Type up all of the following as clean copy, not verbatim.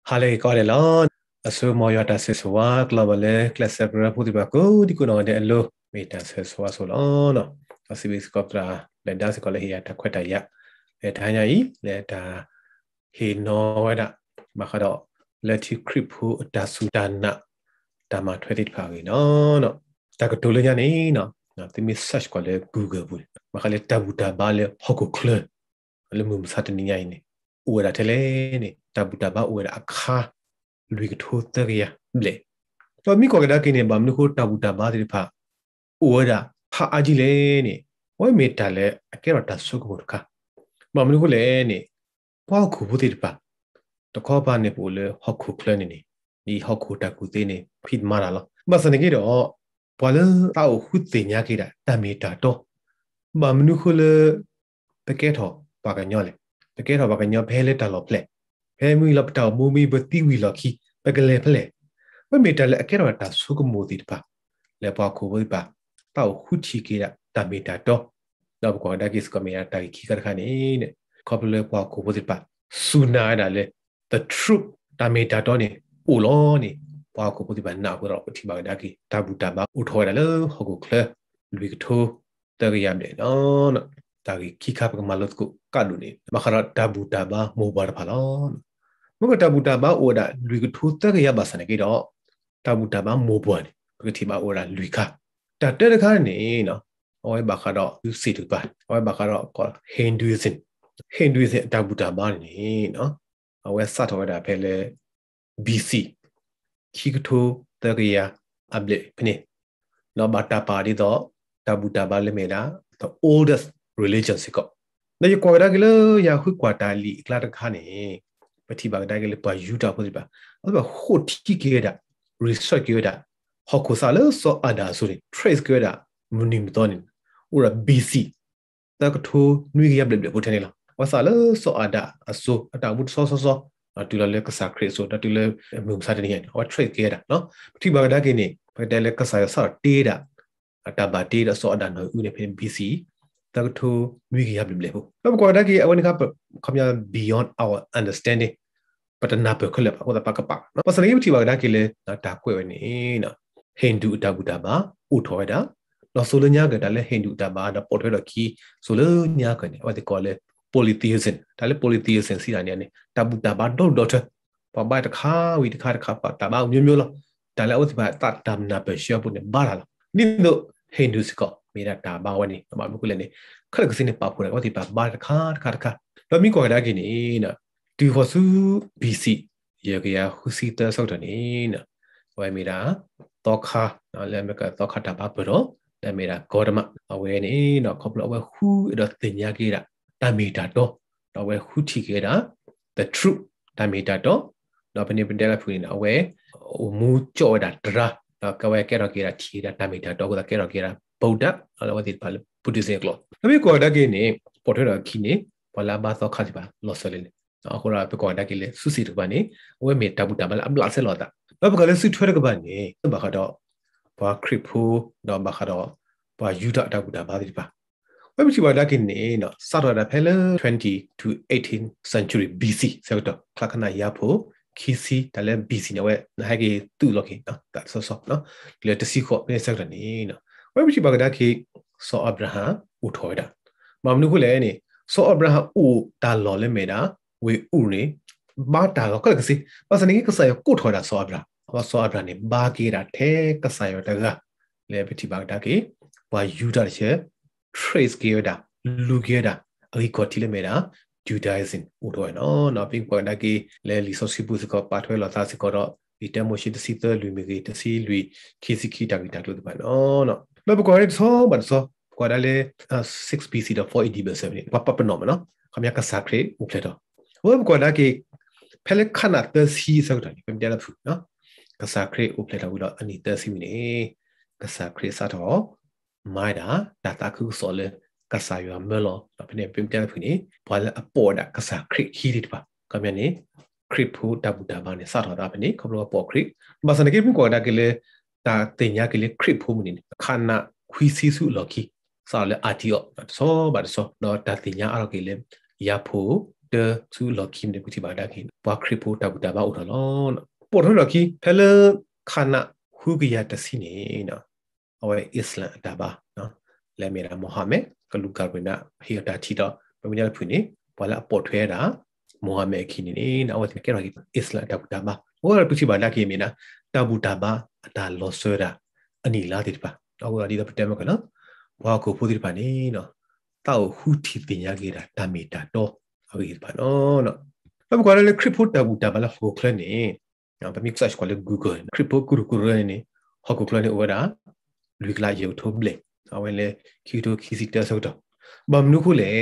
Hale ko le lon asu mo yo ta se so wa global le class server pu ti ba ko di ko no de lo me ta se so wa so lo no asibi skoptra le da se ko le ya ta khwet ta ya le ta nya yi le ta he no wa da ma kha do le ti crypt pu ta su ta na ta ma thwe ti pha wi no no ta ko to le nya ni no no ti mi search ko le google bu ma kha le ta bu ta ba le hoko kle le mu sa ta ni nya ni u da te le ni ta bu ta ba u da akha lui cái thô tơ kia ble to mi ko da kine bam nu ko ta ba ti pha oda pha aji le ni oi me ta le akera ta su ko ka bam nu ko le ni kwa ku bu ti pa to ko ba ne bu le hok ku kle ni hok ku ta ku te ni phit ma la ba sa ne ki do pa le ta o hu te nya ki da ta me ta to bam nu ko le pe ke tho pa ka nyo le pe ke tho pa ka nyo phe le ta lo pleဖဲမီလပတောမူမီဘတိဝီလခီပကလေဖလေဝမေတလေအကေရတာဆုကမိုတိတပါလေပါခုဝိပါတောက်ခုချီကေရတမေတာတော့တော့ကောဒါကိစကမေရတာခီကရခနေနဲ့ခေါပလေပါခုဝိပါဆူနာဒါလေ the truth တမေတာတော့နေအိုလောနေပါခုဝိပါနာကိုတော့ပတိပါဒါကိတဘူတာပါဥထော်ရလေဟောကုကလေလူကထိုတရရမယ်နော်တာခိခါပကမလတ်ကိုကဒူနေမခရတာဘူတာပါမိုဘာဖာလောမကတာဘူတာပါအိုဒါလူကထိုတရရပါစနေကေတော့တာဘူတာပါမိုဘွန်ပကတိပါအိုဒါလူခါတာတဲ့ခါနေနော်ဟောဘခါတော့ယူစီတူပါဟောဘခါတော့ကောဟိန္ဒူးစင်တာဘူတာပါနေနော်ဟောဆတ်တော်ဒါဖဲလေ BC ခိကထိုတရရအဘလေဖနေနော်ဘာတာပါဒီတော့တာဘူတာပါလေမေတာ the oldest religion စကောနေကွာဒါကလေးရခုကွာတာလီကလာတခါနေပတိပါဒါကလေးပါယူတာဖို့ပါအဲ့ဒါဟိုတီကေဒါ research ကေဒါဟောကိုစားလို့စောအဒါဆိုရင် trace ကေဒါမနီမတော်နေဥရာ BC တကထိုနွေရဘလဘထနေလားဝါစားလို့စောအဒါအစိုးအတာမှုစောတူလကစားခရစ်ဆိုတူလမြုံစားတဲ့နေဟော trace ကေဒါနော်ပတိပါဒါကနေပတဲလကစားရစားတေးဒါအတာဘာတေးဒါစောအဒါနော်ဥနေဖင် BCတကထိုနွေရဘလဘတော့ကွာဒါကအဝန်ကခမရ beyond our understanding ပတနာပခလပဟောတာပကပနော်ပစရိပတိပါဒါကလေတာကွယ်နေနော်ဟိန္ဒူတာဘူတာပါဥထော်ဒါနော်ဆိုလညာကဒါလေဟိန္ဒူတာပါဒါပေါ်ထွဲတော့ခီဆိုလညာကနေဟောဒီကောလေ polytheism ဒါလေ polytheism စီတာနေတာဘူတာပါတော့ပဘတခါဝီတခါပါတာပါမျိုးလောဒါလေဥစပါတတမ်နာပရှေပုန်ဘာလာနိနိုဟိန္ဒူစကောမေရာတာဘာဝနေမမကုလည်းနေခက်ခစင်းနေပါဖို့လေဟောဒီပါဘာတခါတော့မိကောဒါကိနေနော်ဒီဟောစု BC ရေကရဟုစီတဆောက်တယ်နေနော်ဝဲမီတာတော့ခါနော်လည်းမကတော့ခတာပါဘရောလည်းမီတာဂေါရမအဝဲနေနော်ခေါပလအဝဲဟူတော့တင်ညာကေတာတမီတာတော့ဝဲဟူတီကေတာ the truth တမီတာတော့ပနေပန်တယ်ဖူနေအဝဲမူကြောတာဒရာတော့ကဝဲကေရောကေတာချီတာတမီတာတော့ကကေရောကေတာဗုဒ္ဓalors dit pas le buddhisme clo mais quoi da gene porte da kine wala ba so khati ba lo so le ako ra pe quoi da kile susi to ba ni we me tabu ta ba la se lo ta ba ba le su thwe da ba ni ba kha do ba crypto do ba kha do ba yuda ta bu da ba di ba we mi ba da kine no sa do da phele 20 to 18th century BC so to khakana ya pho khisi da le BC ne we na ha ke tu lo ke no ta so no le ta si kho ne sa da ni noဝဲမရှိပါကဒါခေဆောအဗြဟံဥထော်ဒါမမနုခုလည်းနေဆောအဗြဟံဥတာလော်လဲမေတာဝေဥနေဘာတာလောကလကစီပါစနေကဆာယကိုထော်ဒါဆောအဗြဟောဆောအဗြဟံနေဘာကေတာထဲကဆာယတကလဲပတိပါကဒါခေဘာယူတာချေ trace ကေတာလူကေတာအီကောတီလဲမေတာ Judaism ဥထော်နော်နော်ပြီးပေါ်ဒါကေလဲလီဆိုစီပူစကပါထွဲလောသာစကတော့ဒီတမိုရှိတစီတလူမီကေတစီလူခီစီခီတာဂီတာလို့တပါနော်แล้วประกอบด้วยซ้อบัดซ้อประกอบได้เลย6 BC 到480 BC ว่าปั๊บเป็นหน่อมั้ยเนาะคำยากษาคริอุเพลตว่าประกอบได้กี่เพลขนาดเตอร์ซีสักหน่อยเป็นเดียวละเนาะกษาคริอุเพลตว่าอันนี้เตอร์ซีนี่กษาคริซาทอไม่ด่าดาตาคือสอนเลยกษาอยู่เมื่อหรอเป็นเดียวเป็นเดียวละนี่พอแล้วปอดกษาคริฮีดิป่ะคำนี้คริพูดาบุดาบานเนี่ยซาทอดาเป็นนี้เขาบอกว่าปอคริมาสันนิษฐานประกอบได้กี่เลยตาเตียงกิเลคริปพูมันนี่ขนาดคุยซีสุล็อกกี้สาวเลยอาทิโอซอบัดซอเนาะตาเตียงอะไรกิเลยยาพูเต su lo kim de kuti ba da kin ba kripo ta buta ba udalon po tho lo ki phele khana hu gi ya ta si ne na awe islam ta ba no le mera mohammed kalu karbina hi ta thi da ba mi ya phu ni ba la po thwe da mohammed ki ni na awe ke ra ki islam ta buta ba ho ra kuti ba da ki mi na ta buta ba ta lo so da ani la ti ba awe di da pte ma kana wa ko phu ti ba ni no ta hu thi tin ya ge da ta mi ta to awi ba no no ba ko le crypto ta buta ba la ho kle ni ba mi search ko le google crypto kuru ni ho ko kle ni o da lui kla youtube le awe le kito kisita so to ba mnu ko le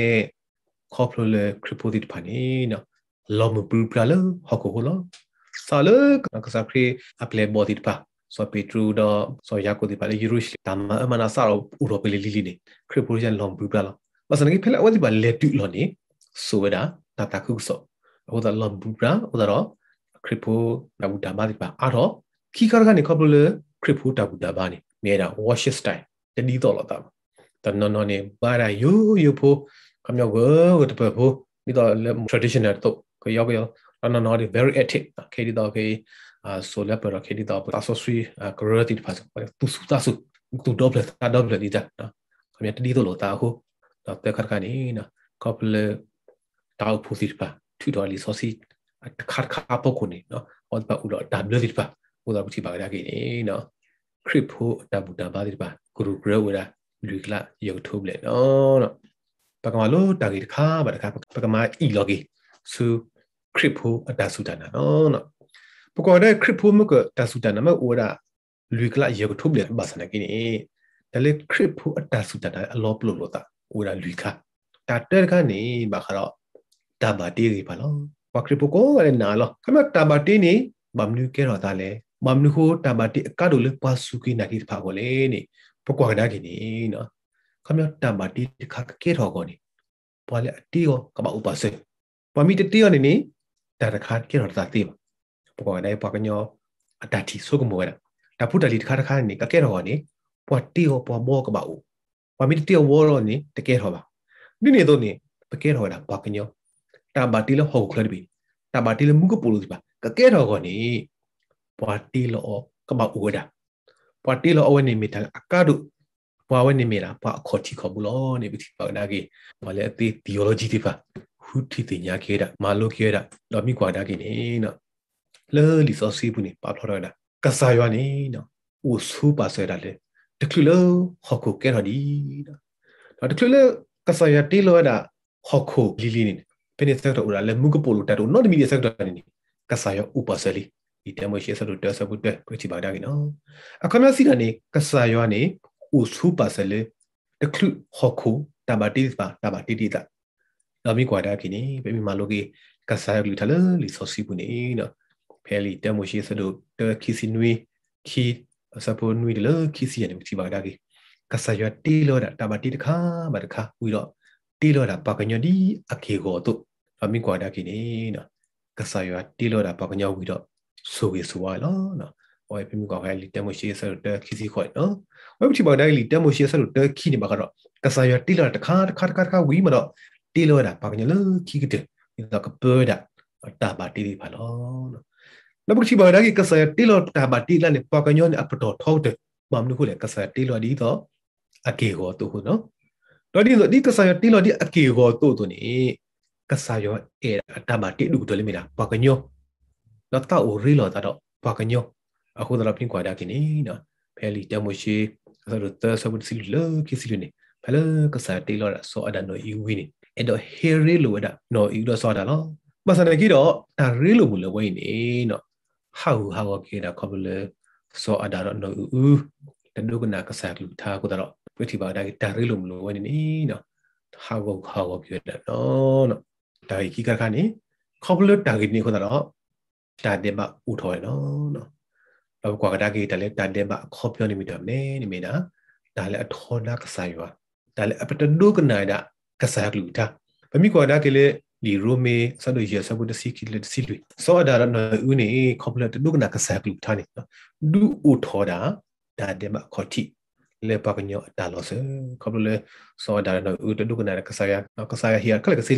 kho plo le crypto ti ba ni no lo mu pu pra lo ho ko lo sa le ka sa pre apple body pa so petru do so ya ko ti ba le euro ta ma mana sa ro u ro pe le li ni crypto jan lo pu pra lo ba sa ni phela wa ti ba le tu lo ni so da ta ta khu so o da lo pu pra o da ro crypto na bu da ba ti ba a ro ki ka ga ni kho plo le crypto ta bu da ba ni me da wash style တနည်းတော့လာတာတနော်နော်နေပါရယိုယိုဖိုခမောကိုတပဖိုမိတော့ traditional တော့ကိုရောက်ရောနော်နော် very active ခေဒီတော့ခေဆိုလက်ပရခေဒီတော့တာဆိုစီကရတိဖတ်သူစုတာစုသူတော့ပလက်တာတော့ပလက်ဒီတာနော်ခမေတနည်းတော့လာတာဟုတ်တော့တက်ခါကနေနော်ကောပလတောက်ဖူစီပါထူတော်လီဆိုစီခါခါပုတ်ခုနေနော်ဟောပါဦးတော့ W ဒီပါဟိုတော့ကြည့်ပါကြကိနေနော် crypto တဘူတာပါဒီပါဂရုဂရဝရာလူကလာ YouTube လေနော်ပကမာလို့တာဂီတခါပါတခါပကမာ e-login ဆူ crypto အတဆူတနာနော်ပကောတဲ့ crypto မကတဆူတနာမဝရာလူကလာ YouTube လေဘာစနာကိနေဒါလေ crypto အတဆူတနာအလောပလို့လို့တာဝရာလူခတာတဲ့ကနေဘာခတော့တာဘာတီရီပါလို့ဘာ crypto ကိုလည်းနာလို့ခမတာဘာတီနေဘာမနူကဲတော့တာလေဘာမနူကိုတာဘာတီအကတို့လေပါစုကိနာကိဖာကိုလေနေပကွာကဒါကိနေနော်ခမတာဘာတီတခါကဲတော့ကောနေဘာလေအတီကိုကဘာဥပါစေဘာမီတတီရနေနေတာတခါကဲတော့တာတီပကွာဒါပကညောအတတီဆုကမောရတာဖုတလီတခါတခါနေကဲတော့နေပွားတီကိုပွားမောကဘာဥဘာမီတတီဝေါ်ရောနေတကဲတော့ပါဒီနေတော့နေတကဲတော့တာပကညောတာဘာတီလဟုတ်ခလဘီတာဘာတီလမုကပူလို့ဒီပါကဲတော့ကောနေပွားတီလောကဘာဥဒါပွားတီလောအဝနေမီတာအကာဒုပွားဝနေမီတာပွားအခေါ်ချီခေါ်ဘူးလောနေပြီပါနာကြီးဘာလဲအသေး theology တိပါဟုတီတင်ညာခေတာမာလိုခေတာတော့မိကွာတာကြီးနေနော်လဲလီစောစီဘူးနေပါထော်ရတာကဆာရွာနေနော်ဦးဆူပါဆဲတာလေတခုလောဟောက်ကိုကဲတော်ဒီနော်တခုလောကဆာရွာတီလောတာဟောက်ကိုလီလီနေပင်းဆက်တော့ဦးလာလဲမုကပိုလိုတတ်တော့ not မီဒီဆက်တော့နေကဆာရွာဥပဆဲလီဒီတမရှိဆက်တော့တက်ဆက်ဘူးတက်ပြချပါတာကြီးနော်အခမစီတာနေကဆာရွာနေဦးဆူပါဆဲလေတခုဟောက်ကိုတဘာတီပါတဘာတီတီတာတော့မိကွာတာကြီးနေပြမိမာလိုကြီးကဆာရွာလူထလလီစောစီဘူးနေနော်ဖဲလီတမရှိဆက်တော့တက်ခီစီနွေခီစပိုနွေတလခီစီရနေပြချပါတာကြီးကဆာရွာတီလောတာတဘာတီတခါမတခါဝီတော့တီလောတာပါကညောဒီအခေကိုတော့တော့မိကွာတာကြီးနေနော်ကဆာရွာတီလောတာပါကညောဝီတော့ဆိုရဆိုရလောနော်ဟောပြမိကွာခဲလီတမရှိဆက်တော့တက်ခီစီခွိုင်နော်ဝဲပြချပါတာလီတမရှိဆက်တော့တက်ခီနေမှာကတော့ကဆာရွာတီလောတာတခါဝီမတော့တီလောတာပါကညောလခီကတဲ့ဒီတော့ကပေါ်တာတာဘာတီပါလောနော်နောက်ပြချပါတာကဆာရွာတီလောတာဘာတီလာနေပါကညောနေအပတော်ထောက်တဲ့မမနုခုလေကဆာတီလောဒီတော့အကေကိုတူဟုတ်နော်တော့ဒီကဆာယတီလောဒီအကေကိုတိုးတိုးနေကဆာယောအဲတာဘာတီလူတိုလေမီလာပါကညောတော့တာအိုရီလောတာတော့ပါကညောအခုတော့ပြင်ကွာဒါကိနေနော်ဖဲလီတမရှိဆိုတော့တဆဘစီလကိစီနေဖဲလကဆာတီလောဆိုအဒနိုယူဝီနေအဲ့တော့ဟေရီလိုဒါနော်ယူတော့ဆိုတာလောမဆန်နေကြီးတော့ဒါရီလိုမလို့ဝိနေနော်ဟာကေဒါခေါ်လေဆိုအဒါတော့နော်ဦးတဒုကနာကဆာလူထားကိုတော့ပြတိပါဒါဒါရီလိုမလို့ဝနေနီနော်ဟာကိုပြတယ်နော်ဒါကြီးကခါနေခေါပလတာဂီနေခေါ်တော့ဒါတဲ့မဥထော်ရနော်တော့ကွာကဒါကြီးတလည်းဒါတဲ့မခေါပြောနေမိတယ်နေမိနာဒါလည်းအထောနာကဆာရွာဒါလည်းအပတဒုကနာဒါကဆာလူထားဗမိကွာဒါကလေးလီရိုမေဆန်တို့ရဆဘုဒစီကီလက်စီလူစောဒါရနော်ဦးနေခေါပလတဒုကနာကဆာလူထားနေနော်ဒူဥထော်ဒါတဲ့မခေါ်တိလေပါကညောတာလို့စခေါပလေစောဒါနော်ဦးတဒုကနာကဆာယဟီယာခလကစီလော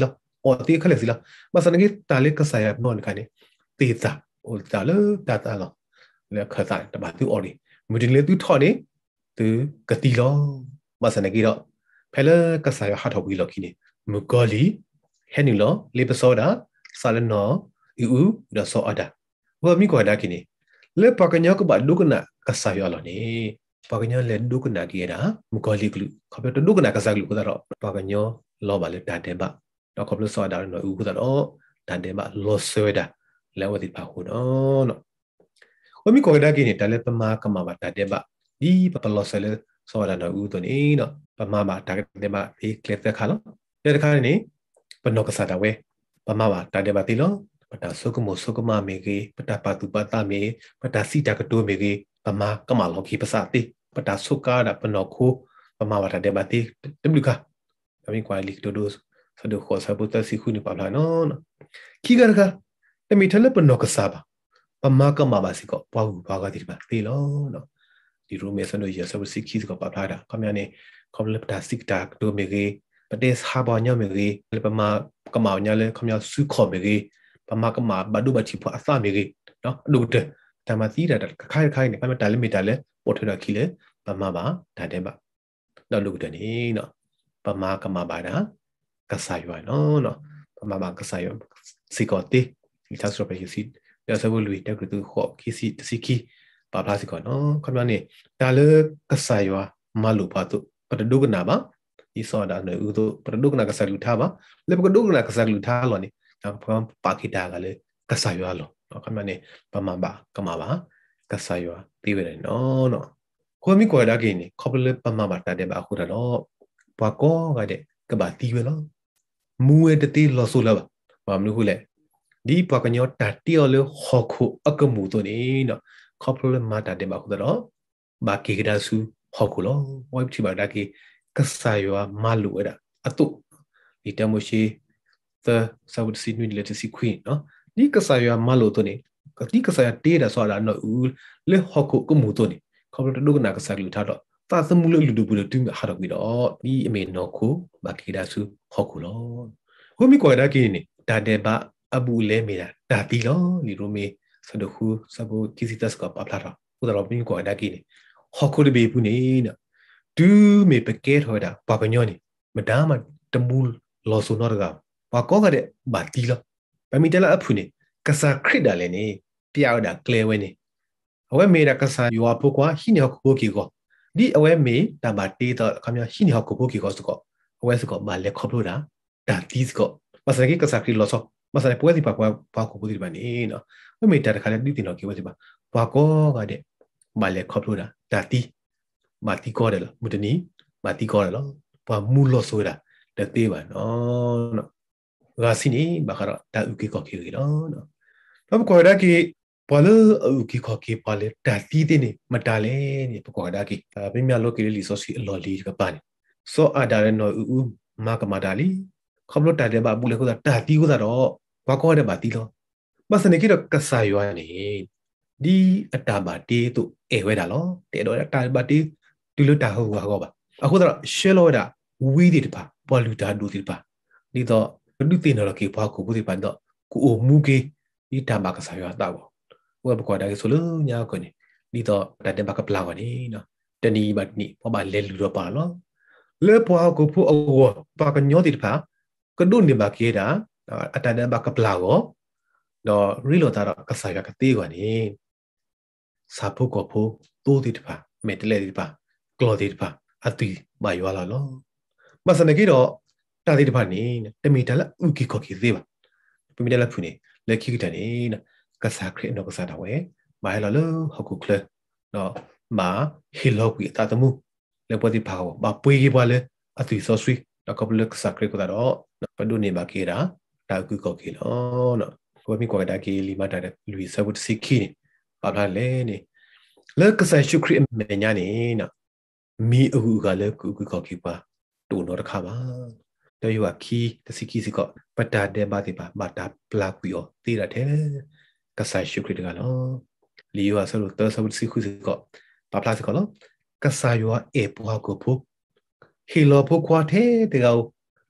ตีเขาเลยสิละมาสันนิษตาเล็กก็ใส่นอนกันนี่ตีตาโอ้ตาเลยตาหรอแล้วเขาใส่แต่บาตัวอ่อนนี่มือดึงเลยตัวทอนี่ตัวกตีล้อมาสันนิษฐ์เพลก็ใส่หัดหอบวิลกินี่มุกอลีเห็นนี่ล้อเลปโซดาซาเลนออูดาโซอาดาว่ามีกว่าดากินี่เลปากญาก็บาดูกันนะก็ใส่ยาล้อนี่ปากญาเล่นดูกันนะกี่นะมุกอลีกลุเขาเป็นตัวดูกันนะก็ใส่กลุก็ได้หรอปากญาล้อบาเลตาเดบะแล้วเขาเป็นโซดาเนาะอูก็ได้หรอตาเดบะลอสเซดาแล้วว่าติดปากหุ่นอ๋อเนาะว่ามีกว่าดากินี่แต่เลปมากมาบาตาเดบะดีปะปะลอสเซเลโซดาเนาะอูตัวนี้เนาะปะมาบาตาเดบะที่เคล็ดแต่ขาล้อแต่ขานี่ปนกษาดาเวปะมาบาตาเดบะติล้อปะตาสุกโมสุกมาเมกีปะตาปาตุปะตาเมปะตาสีตากระตัวเมกีปะมากมาลอกีภาษาติปะตาสุกาดาปนกคูปะมาบาตาเดบะติเต็มดูค่ะมีกว่าลิกโดโดสะดุขอสะบุตรสิคุนิปะลานอนคีกันค่ะแต่มีทะเลปนกษาบะปะมากมาบาสิก็ปะหูปะกาติบะติล้อเนาะဒီရိုမေဆန်တို့ရဆဘစီခီစကပပလာတာခမရနေခမလပတာစစ်တာဒိုမေကြီးပဒေစဟာဘောညမေကြီးလပမာကမောင်ညလေခမရစုခေါ်မေကြီးပမာကမာဘဒုဘချီဖွာအသမေကြီးနော်ဒုတတမသီးတာခိုင်ခိုင်နေပမတာလမီတာလေပေါ်ထရခီလေပမာပါဒါတဲ့ပါတော့လူတနေနော်ပမာကမာပါတာကဆာယောနော်ပမာပါကဆာယောစီကောတီဒီသတ်စရပစီရဆဘလူတက်ကူခေါ်ခီစီတစီခီปาพลาสิก่อนเนาะคำนั้นนี่ตาเลิกกษายว่ามาลุปาตุปะดุกนาบะอีซอดาเนอุตุปะดุกนากษาลุทาบะเลปะดุกนากษาลุทาหลอนี่พอปากิดากะเลกษายว่าหลอเนาะคำนั้นนี่ปะมาบะกะมาบะกษายว่าตีเวเนาะควมีกว่าดากินี่ขอบเลปะมาบะตาเดบะคุดาเนาะปะก็กะเดกะบะตีเวเนาะมูเอตติลอซุละบะมามนุคุเลဒီပကညောတတိယလဟခုအကမှုတို့နေနော်ခေါပလမာတာတဲ့ဘာခုတော့ဘာကေကဒါဆူဟခုလောဝိုက်ချီဘာဒါကေကဆာယောမာလူအဲ့ဒါအတုဒီတမရှိသဆဝတ်စီနွီလက်စီခွင်းနော်ဒီကဆာယောမာလူတို့နေဒီကဆာယတေးတာဆိုတာနော်ဦးလေဟခုကမှုတို့နေခေါပလဒုကနာကဆာလူထားတော့သာသမှုလူလူဘူးတူဟာတော့ပြီးတော့ဒီအမေနော်ခုဘာကေဒါဆူဟခုလောဟိုမီကွာဒါကေနေဒါတဲ့ဘာအဘူလဲမီတာဒါတီလောလီရိုမီစဒခုစဘူကီစီတတ်ကပပလာတာဥဒရောပင်းကိုဒါကီနေဟော်ခုဒဘေပူနေနဒူးမေပကဲထော်တာပပညောနေမဒါမတမူလောဆူနော်ကဘာကောကတဲ့ဘာတီလောပမီတလာအဖူနေကဆာခရစ်ဒါလဲနေပြောက်တာကလဲဝဲနေအဝဲမေတာကဆာယောဖို့ကွာဟိနေဟခုကီကောဒီအဝဲမေတဘာတီတော့ခမဟိနေဟခုကီကောစကောအဝဲစကောဘာလဲခေါပလို့တာဒါတီစကောမစကေကဆာခရစ်လောဆောမစလဲပွဲစီပါကွာဘာကိုပူဒီပါနေနော်ဝမေတာတခါလေဒီတင်တော့ကေဝစီပါဘာကောကတဲ့ဘာလဲခေါပလို့တာဒါတီမာတီကောတယ်လားမူတနီမာတီကောတယ်လားဘာမူလို့ဆိုတာတသေးပါနော်ဂါစီနီဘာခရတာဥကေကောကေနော်တော့ကောဒါကေဘာလဲဥကေကောကေပါလေဒါတီတင်နေမတာလဲနေပကောဒါကေပြမြလို့ကေလီဆိုစီအလော်လီကပါနေစောအာဒါရနော်ဥမာကမာဒါလီခေါပလို့တာတဲ့ဘာဘူးလေကိုဒါတီကိုတော့ဘာကောတဲ့ဘာတီလောမစနေကိတော့ကဆာယောနေဒီအတာဘာတီတို့အေဝဲတာလောတဲ့တော့တာဘာတီဒီလိုတာဟုတ်ကောပါအခုတော့ရှဲလောတာဝီးဒီတပါပေါ်လူတာဒူဒီပါဒီတော့ဒူတင်တော့ကေဘာကိုဘူးဒီပန်တော့ကိုအမူကေဒီတာဘာကဆာယောတာဘောဘယ်ကောတာကေဆိုလို့ညာကိုနေဒီတော့တာတဲ့ဘာကပလာကနေနော်တနီဘာနီပေါ်ဘာလဲလူတော့ပါလောလေပွားကိုဖို့အောဘာကညောဒီတပါကဒုန်ဒီဘာကေတာအတန်တဲ့ဘာကပလာကိုတော့ရီလိုတာတော့ကစားရကတေးကွာနေစာဖို့ကဖို့တိုးတိတပါမေတလေတိပါကလောတိတပါအတူမယောလာလောမစနေကြီးတော့တာတိတပါနေတမီတလာဥကီကောကီသေးပါပမီတလာဖူနေလက်ခိကတနေကစားခရနောကစားတော့ဝဲမိုင်လာလောဟခုကလတော့မာဟီလောကွီတာတမှုလေပေါ်တိပါဘာပွေးကြီးပါလေအတူဆောဆွီတော့ကပလကစားခရကတော့ပဒုနေပါကေတာတာကူကောကီလောနော်ဝမီကွာဒါကီလီမာတာလူစဝတ်စီခီပါလာလဲနေလက်ကဆာရှုခရီမေညာနေနော်မီအူကလည်းကူကောကီပါတူနော်တခါပါတော်ယူခီတစီခီစီကပတာတဲ့ဘာတိပါဘာတာပလာကွီယောတီရတဲ့ကဆာရှုခရီတကနော်လီယောဆလို့တော်စဝတ်စီခူစီကပါပလာစီကနော်ကဆာယောအေပွားကိုဖုဟီလောဖုခွာတဲ့တကော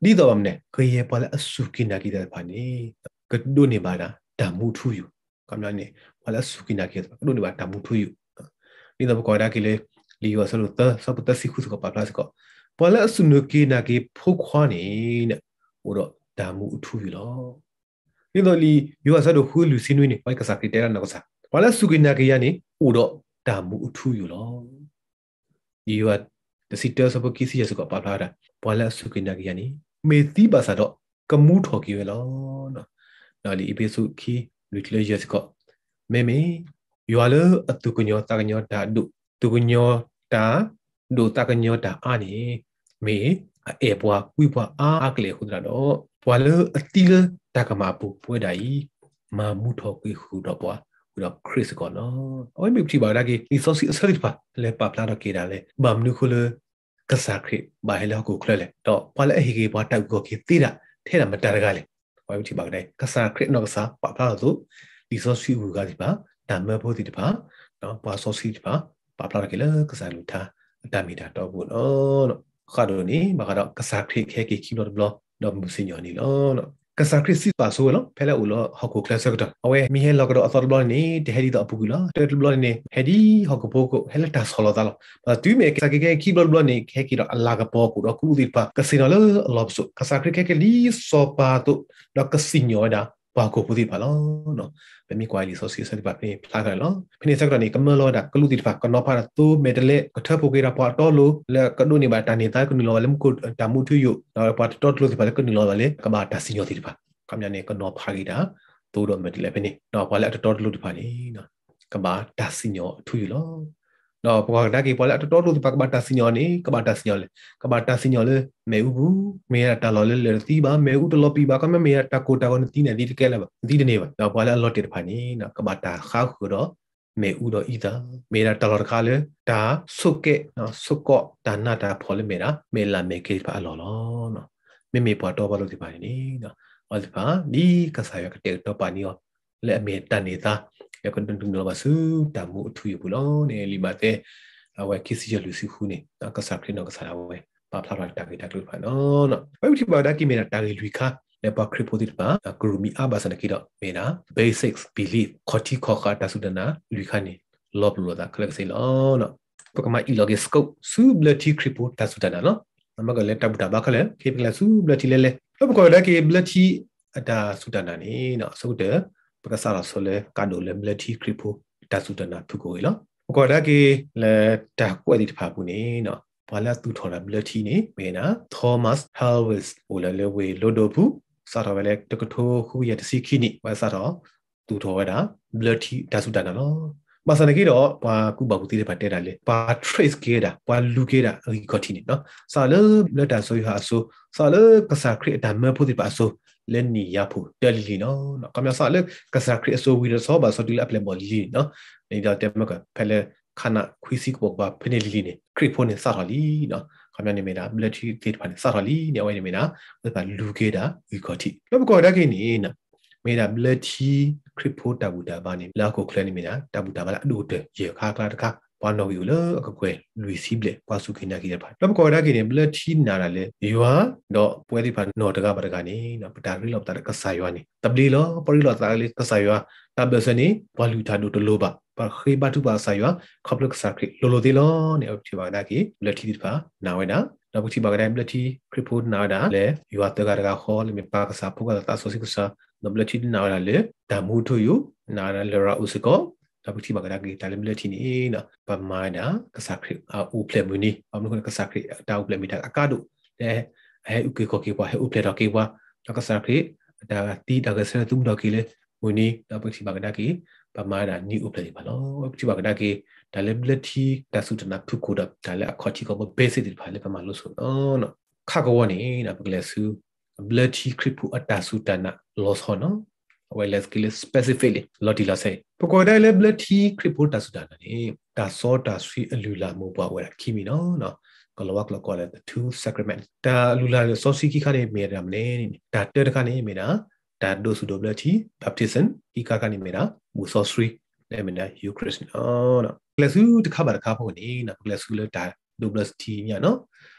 ဒီတော့မနဲ့ခရေပါလဲအစုကိနာကိတဲ့ဖာနေကဒုနေပါတာဓာမှုထူယူကမ္ဘာနေပါလဲစုကိနာကိကဒုနေပါဓာမှုထူယူဒီတော့ကောဒါကိလေလီဝါဆလို့တစပတစီခုစကပါပလတ်ကပါလဲအစုနကိနာကိဖုတ်ခွာနေနဲ့ဟိုတော့ဓာမှုထူယူလောဒီတော့လီယူဝါဆတော့ခူလူစင်းဝင်းနေဘိုက်ကစားကိတဲရနောက်ကစားပါလဲစုကိနာကိရနေဟိုတော့ဓာမှုထူယူလောဒီဝါတစီတဲစပကိစီရစကပါပလာတာပါလဲစုကိနာကိရနေမေတိပါစားတော့ကမှုထော်ကြီးလောနော်နော်ဒီအပိစုခီလူကလေးရစကမေမေယူအလအတုကညောတာကညောတာဒုတုကညောတာဒုတာကညောတာအာနေမေအေပွားကွီပွားအာကလေးခုဒရာတော့ပွာလအတီလတာကမာပူပွဲတိုင်မာမှုထော်ကြီးခုတော့ပွားခုတော့ခရစ်ကောနော်အိုမေပြပါဒါကြီးဒီဆိုစီအစရစ်ပါလေပပလာတော့ကေဒါလေဘာမနုခုလကစားခရစ်ဘာဟဲလောက်ကိုခလဲလေတော့ဘာလဲဟေကေဘာတောက်ကိုကေတိတာထဲတာမတရကလေဘာဖြစ်ချပါကြကစားခရစ်နော်ကစားပပလာတော့ဒီဆိုစီဘူကဒီပါဒါမဖို့ဒီတပါနော်ဘာဆိုစီဒီပါပပလာကေလေကစားလူထားအတမီတာတော့ဘူးနော်ခါတော့နေဘာကတော့ကစားခရစ်ခဲကေကီလို့ဘလောတော့မစညော်နေနော်ကစားခရစ်စီပါဆိုလို့ဖဲလဲဦးလို့ဟောက်ကိုကလဆက်တော့အဝဲမီဟဲလောက်တော့အသောဘလောနေတဲ့ဟဲဒီတော့အပူကူလားတဲ့ဘလောနေဟဲဒီဟောက်ကိုပိုကိုဟဲလက်တာဆော်လို့တာလို့ဘာတူးမေကစားကေကီဘလောနေခဲကီတော့အလာကပိုကိုတော့ကူဒီပါကစီနော်လို့အလောဆိုကစားခရစ်ခဲကလီစောပါတော့တော့ကစီညောတာဘာကိုပူဒီပါလို့နော်ဘယ်မီကွာလီဆိုစီဆက်ဒီပါနေဖလာကြလို့ဖိနေဆက်တော့နေကမလောတာကလူဒီပါကနောဖာတူမေတလေကထပိုကေရာပါတော်လို့လေကဒုနေပါတနေတာကနလောလမ်ကိုတမှုထယူတော့ပါတော်လို့ဒီပါကနလောလေကဘာတစီညောဒီပါကမြနေကနောဖာဂီတာတိုးတော့မေတလေဖိနေတော့ပါလေတော်လို့ဒီပါနေနော်ကဘာတစီညောထူယူလို့တော့ဘောဒါကေပေါ်လာတော်လို့ဒီပါကဘာတစီညောနေကဘာတစီညောလေကဘာတစီညောလေမေဥဘူးမေရတာလော်လေတီပါမေဥတလော်ပီပါကမေရတာကိုတာကိုတီနေဒီကဲလာပါဒီနေပါတော့ပေါ်လာလော်တေဖာနေနော်ကဘာတာခါခုတော့မေဥတော့ဤတာမေရတာလော်ခါလေဒါဆုကဲနော်ဆုကောဒါနာတာဖော်လေမေရာမေလာမေကေပါလော်လောနော်မေပေါ်တော့ပါလို့ဒီပါနေနော်အော်ဒီပါဒီကစားရကတဲ့တော့ပါနေရောလက်မေတန်နေတာရကွန်တုံတော့ပါစုတမှုအထူးရဘူးလို့နေလီမတဲ့အဝဲခစီရလူစီခုနေတာကစားခင်းတော့ကစားဝဲပါဖလာတာကေတာလို့ပါနော်ဘယ်လိုပါဒါကိမေတာရီလူခါလေပါခရစ်ပိုဒီပါဂရူမီအဘာစနကိတော့မေနာ basics belief ခေါတိခေါခတာစုဒနာလူခါနေလောဘလို့တာကလစီလောနော်ပကမအီလောဂစ်စကုပ်ဆူဘလတီခရစ်ပိုတာစုဒနာနော်နမကလေတပ်တာဘာခလဲခေပလဆူဘလတီလေလေဘကောဒါကေဘလတီအတာစုဒနာနေနော်ဆုတဲ့ပကစားရဆိုလေကာဒိုလေဘလတီခရစ်ပိုတာစုဒနာသူကိုလောဘကောဒါကေလေတာကွက်ဒီတဖာဘူးနေနော်ဘာလာသူထော်တာဘလတီနေမေနာသောမတ်ဟယ်ဝစ်ဟိုလေလေဝေလိုဒိုဘူးစားတော်ပဲလေတကထိုးခုရတစီခိနိဝါစားတော်သူထော်ရတာဘလတီတာစုဒနာနော်ဘာစနကိတော့ဘာကုဘကူတီးတဲ့ပတ်တဲ့တာလေဘာ trace ကေတာဘာလူကေတာအီကောတီနေနော်စာလဘလတာဆိုရဆိုစာလကစားခရစ်ဒါမဖို့ဒီပါဆိုလဲနီရဖို့တယ်လီနော်ကမစာလကစားခရစ်ဆိုဝီရဆိုဘာဆိုဒီအပလေဘော်လီနော်နေတော့တဲမကဖဲလေခနာခွီစီကဘောဖနေလီနေခရစ်ဖို့နေစာတော်လီနော်ကမနေမေတာဘလတီတေဖာနေစာတော်လီနေဝဲနေမေတာဘာလူကေတာအီကောတီလောကောဒါကိနေနော်မေတာဘလတီခရစ်ဖို့တာဘူတာဘာနေလာကိုခလနေမေတာတာဘူတာဘာလာအဒိုတေရေခါကလာတခါဘာနော်ယူလေအကွယ်လူစီဘလေပါစုခိနာကိရပါလောကောဒါကိနေဘလတီနာလာလေယူဟာတော့ပွဲဒီပါနော်တကပါတကနေနော်ပတာရီလောက်တာကဆာယွာနေတပလီလောပရီလောက်တာလေကဆာယွာတဘစနေဘာလူတာဒိုတလိုပါပါခေဘတူပါဆာယွာခပလကဆာခရစ်လိုလိုဒီလောနေအချီပါဒါကိဘလတီဒီပါနာဝဲနာနောက်ပချီပါကတိုင်းဘလတီခရစ်ဖို့နာဒါလေယူဟာတကတကခေါ်လေမပါကဆာဖုကတာဆိုစီကဆာနဘလတီနာလာလေဒါမူထူယူနာလာလရာဥစကောတပတိမကဒါကေတလမလတီနီနော်ပမာနာကစားခရအိုပလေမူနီအမနုကစားခရတာဥပလေမီတာအကာဒိုလေဟဲဥကေကိုကေပွားဟဲဥပလေတော့ကေပွားကစားခရဒါတီဒါကဆရတုံတော့ကေလေမူနီတပတိမကဒါကေပမာနာနီဥပလေပါလောပတိမကဒါကေတလမလတီတဆုတနာထုကိုဒါလေအခေါချီကိုဘေစစ်ဒီပါလေပမာလို့ဆိုနော်ခါကောနေနာပကလေဆူဘလတီခရပူအတာဆုတနာလောဆောနော်well let's kill specifically loti la say pokoda liability cripple ta sudana ni ta so ta sui alula mo bwa wa kimi no no kolawak lo call the two sacrament ta alula so si ki khane me da mne ni ta te ta khane me da ta do sudoblati baptism ki ka khane me da mu sorcery le me da eucharist no no plesu ta kha ba ta kha pho ni na plesu le ta doblati nya no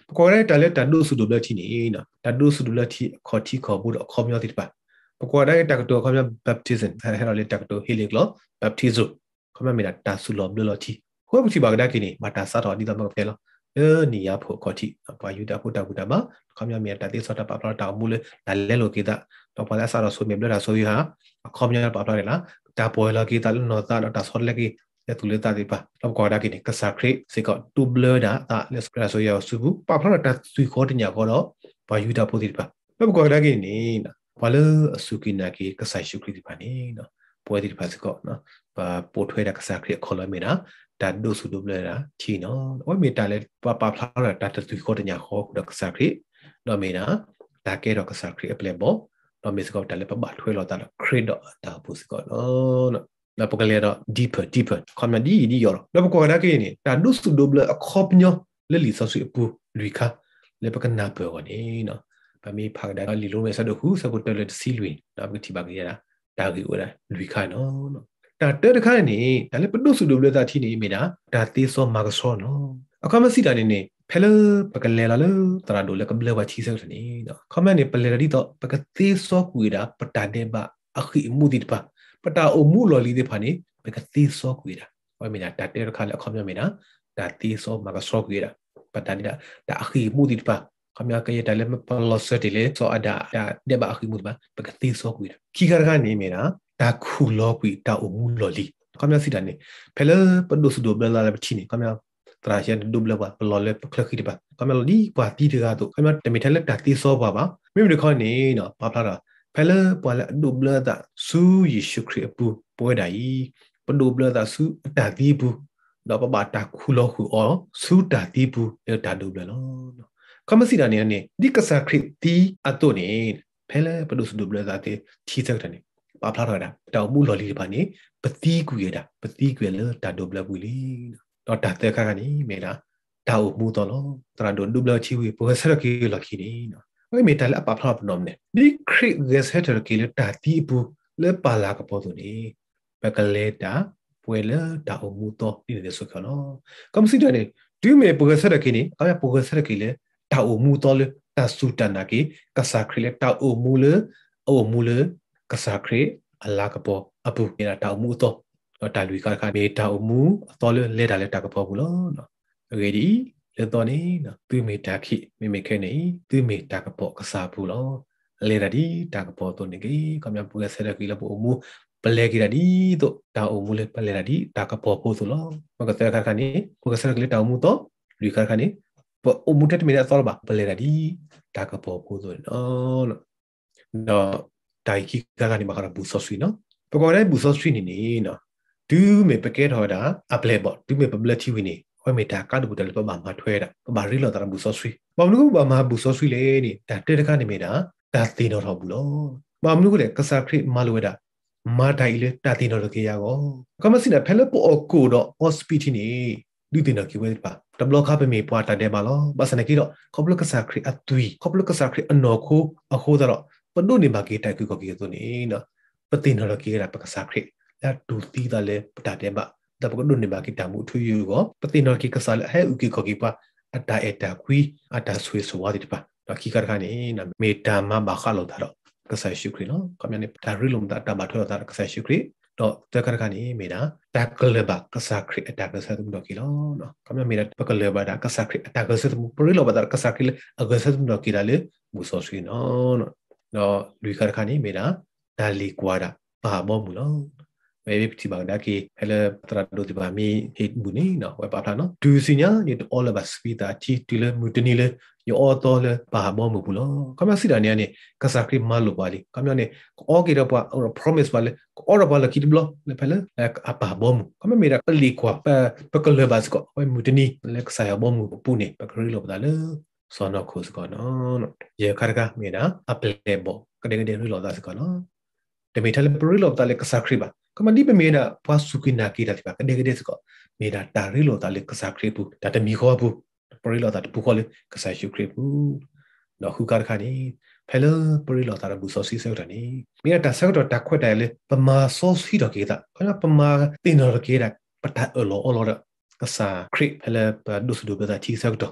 ko re ta le ta do su do le ti ni na ta do su do le ti kho bu do kho myo ti ba ko re ta to kho myo baptism ha ha le ta to healing lo baptism kho myo me ta su lo lo ti ho bu ti ba ga da ki ni ma ta sa to ni da ma ke lo ni ya pho kho ti pa yu da pho ta bu da ma kho myo me ta ti so ta pa pa ta mu le la le lo ki da to pa la sa ro so me ble da so yu ha kho myo pa pa le la ta po la ki ta lo no ta so le ki le tu le ta ti pa to ko da ki ni ka sa kre se ko tu ble da ta le sa so ya su bu pa pa ta su kho ti nya ko do pa yu da pho ti pa to ko da ki ni na pa le su ki na ki ka sa shu kri ti pa ni na po ti pa se ko na pa po thwe da ka sa kre kho lo me na ta do su do ble da chi no o me ta le pa pa pha da ta tu kho ti nya kho da ka sa kre no me na ta ke do ka sa kre a ple bo no me se ko ta le pa ba thwe lo ta kre do ta pu se ko no na po ka le do deeper kho ma di yo no po ko da ke ni ta do su do ble a khop nyo le li so su pu lui kha le pa ka na pe ko ni no pa mi pha da li lo me sa do hu sa ko te le si lui na pa ti ba ke ya da ki o da lui kha no ta te de kha ni da le pa do su do ble ta thi ni me da ta ti so ma ka so no a kha ma si da niဖဲလပကလဲလာလတရာဒိုလကဘလဝချီဆက်နေနော်ခမနေပလဲရီတော့ပကသေးစောကွေတာပတာတဲ့ပါအခီမှုဒီပါပတာအမှုလော်လီတဲ့ဖာနေပကသေးစောကွေတာဝဲမနာတတဲ့ခါလက်ခမမနာဒါသေးစောမကစောကွေတာပတာနေတာဒါအခီမှုဒီပါခမကရတဲ့လည်းပလောစတီလေစောအဒါတဲ့ပါအခီမှုဒီပါပကသေးစောကွေတာခီကရကနေမနာဒါခုလောကွေတာအမှုလော်လီခမစီတန်နေဖဲလပဒုစဒိုဘလာပချီနေခမตราเชนดูบลว่าปลอเลคลคิดปะก็มันดีกว่าที่เธอตัวก็มันแต่มีทะเลตัดที่ซอบ่าไม่มีข้อนี้เนาะปะพลาดเพลปอลดูบลตาสู้ยิชุคริปูป่วยได้ปดูบลตาสู้ตัดที่ปูดอกบาตาคุโลคุอ๋อสู้ตัดที่ปูเออตัดดูบลเนาะก็มันสิดานี่ดิกษาคริตีอัตัวนี้เพลปดูสดูบลตาที่ที่สักทันนี่ปะพลาดนะดาวมูลอลีปานี่ปฏิกุยดาปฏิกุยเลตัดดูบลบุลีတော့တာတဲ့ခါကနေမေလာတာအမှုတော်လို့တရာဒွန်ဒူဘလချီဝီပိုဆရကီလခီနီနော်ဝိမေတလအပဖလောက်နုံနေဒီခရစ်ဂက်ဆက်ရကီလတာတီပူလေပါလာကပေါ်သူနေပကလေတာပွဲလေတာအမှုတော်ဒီလေဆိုခနော်ကမ်စီတယ်ဒီမေပိုဆရကီနီအမပိုဆရကီလေတာအမှုတော်လေတာစူတနာကီကဆာခရီလေတာအမှုလေကဆာခရီအလာကပေါ်အပူနေတာတာအမှုတော်တာလူကမေတာအမှုတော်လေတာလေတာကပေါ်ဘူးလို့နော်ရေဒီလေတော်နေနော်သူမေတာခိမေခဲနေသူမေတာကပေါ်ကစားဘူးလို့လေတာဒီတာကပေါ်တော့နေကြီးကမြပူရဆရကီလပအမှုပလဲကီတာဒီတော့တာအမှုလေပလဲတာဒီတာကပေါ်ဖို့ဆိုလို့မကတဲ့ခါကနေပူကဆရကီတာအမှုတော့လူခါကနေပအမှုတက်မေတာတော့ပါပလဲတာဒီတာကပေါ်ဖို့ဆိုနော်နော်တိုင်ခိကကနေမခါဘူးဆော့ဆွီနော်ပကောတဲ့ဘူးဆော့ဆွီနေနေနော်ดูเมปเกตฮอดาอัปเลบดูเมปเบลทีวินีฮอยเมตากาดูตะลปบามาထွဲတာပဘာရီလောတရဘူဆော့ဆွီဘာမလို့ဘာမဘူဆော့ဆွီလေနိဒါတဲ့တကနေမေတာဒါတင်တော့ဘူးလို့ဘာမလို့လေကစားခရစ်မလွေတာမာတိုင်လေတာတင်တော့ကေရကောကမစီနဖဲလပိုအကိုတော့ဟောစပီတီနီดูတင်တော့ကေဝဲပါတဘလခါပဲမေပွားတာတဲ့ပါလို့ဘာစနကီတော့ခေါပလကစားခရစ်အသွီခေါပလကစားခရစ်အနော်ခိုအခုတော့ပဒုနေဘာကေတိုက်ကူကေဆိုနေနော်ပတင်တော့ကေရပကစားခရစ်ဒါတူတီးတယ်လေပတာတဲ့ပါဒါပကဒုန်နေပါကိတမှုထူယူကိုပတိနော်ကိကဆာလဟဲဥကိကိုကိပါအတာအတာကွီအတာဆွေဆွာဒီပါတော့ခိကရခနေနမေတာမဘာခါလို့တာတော့ကဆာရှုခရီနော်ကမြန်နေတာရီလုံတာဘာထောတာကဆာရှုခရီတော့တကရခနေမေတာတကလဘကဆာခရီအတာကဆာတုံတော့ကိလောနော်ကမြန်မေတာပကလဘတာကဆာခရီအတာကဆာတုံပရိလောဘတာကဆာခရီအကဆာတုံတော့ကိလာလေဘူဆောဆွေနော်တော့လူခရခနေမေတာဒါလီကွာတာဘာဘောမူလောเมื่อที่บางดากีให้เราตราดูที่บามีเหตุบุญนี่เนาะไว้ปะพลาเนาะดูสิเนี่ยนี่all about speed ที่ที่เลยมุดนี่เลยยอตัวเลยป่าบ่มือบุญแล้วก็มาสิดาเนี่ยนี่ก็สักคริมาลุบาลีก็เนี่ยโอเคเราป่ะเรา promise บาลีก็อเราบาลีคิดบล็อกเลยไปเลยแล้วป่าบ่มือก็ไม่มีอะไรลีกว่าไปก็เลยบาสก็ไว้มุดนี่แล้วก็ใส่บ่มือปุ่นนี่ไปก็เรื่องแบบนั้นเลยสอนอคุสก่อนเนาะเยอะค่ะก็มีนะอัปเลบก็เด็กๆเรื่องเราได้สก่อนเนาะแต่มีทะเลปริโลตาเลก็สักคริบะก็มันนี่เป็นเมนะพอสุกินากีได้ที่ปะก็เด็กๆสก็เมนะตาริโลตาเลก็สักคริบุแต่จะมีข้อบุปริโลตาบุคอเลก็ใส่ชุคริบุเนาะคือการคันนี้เพลปริโลตาบุซอซีเซลตานี้มีแต่สักตัวตาขวดได้เลยประมาซอซีดอกเกตาเพราะว่าประมาตินดอกเกตาปะตาอโลก็สักคริเพลปะดุสดูเบตาที่สักตัวบ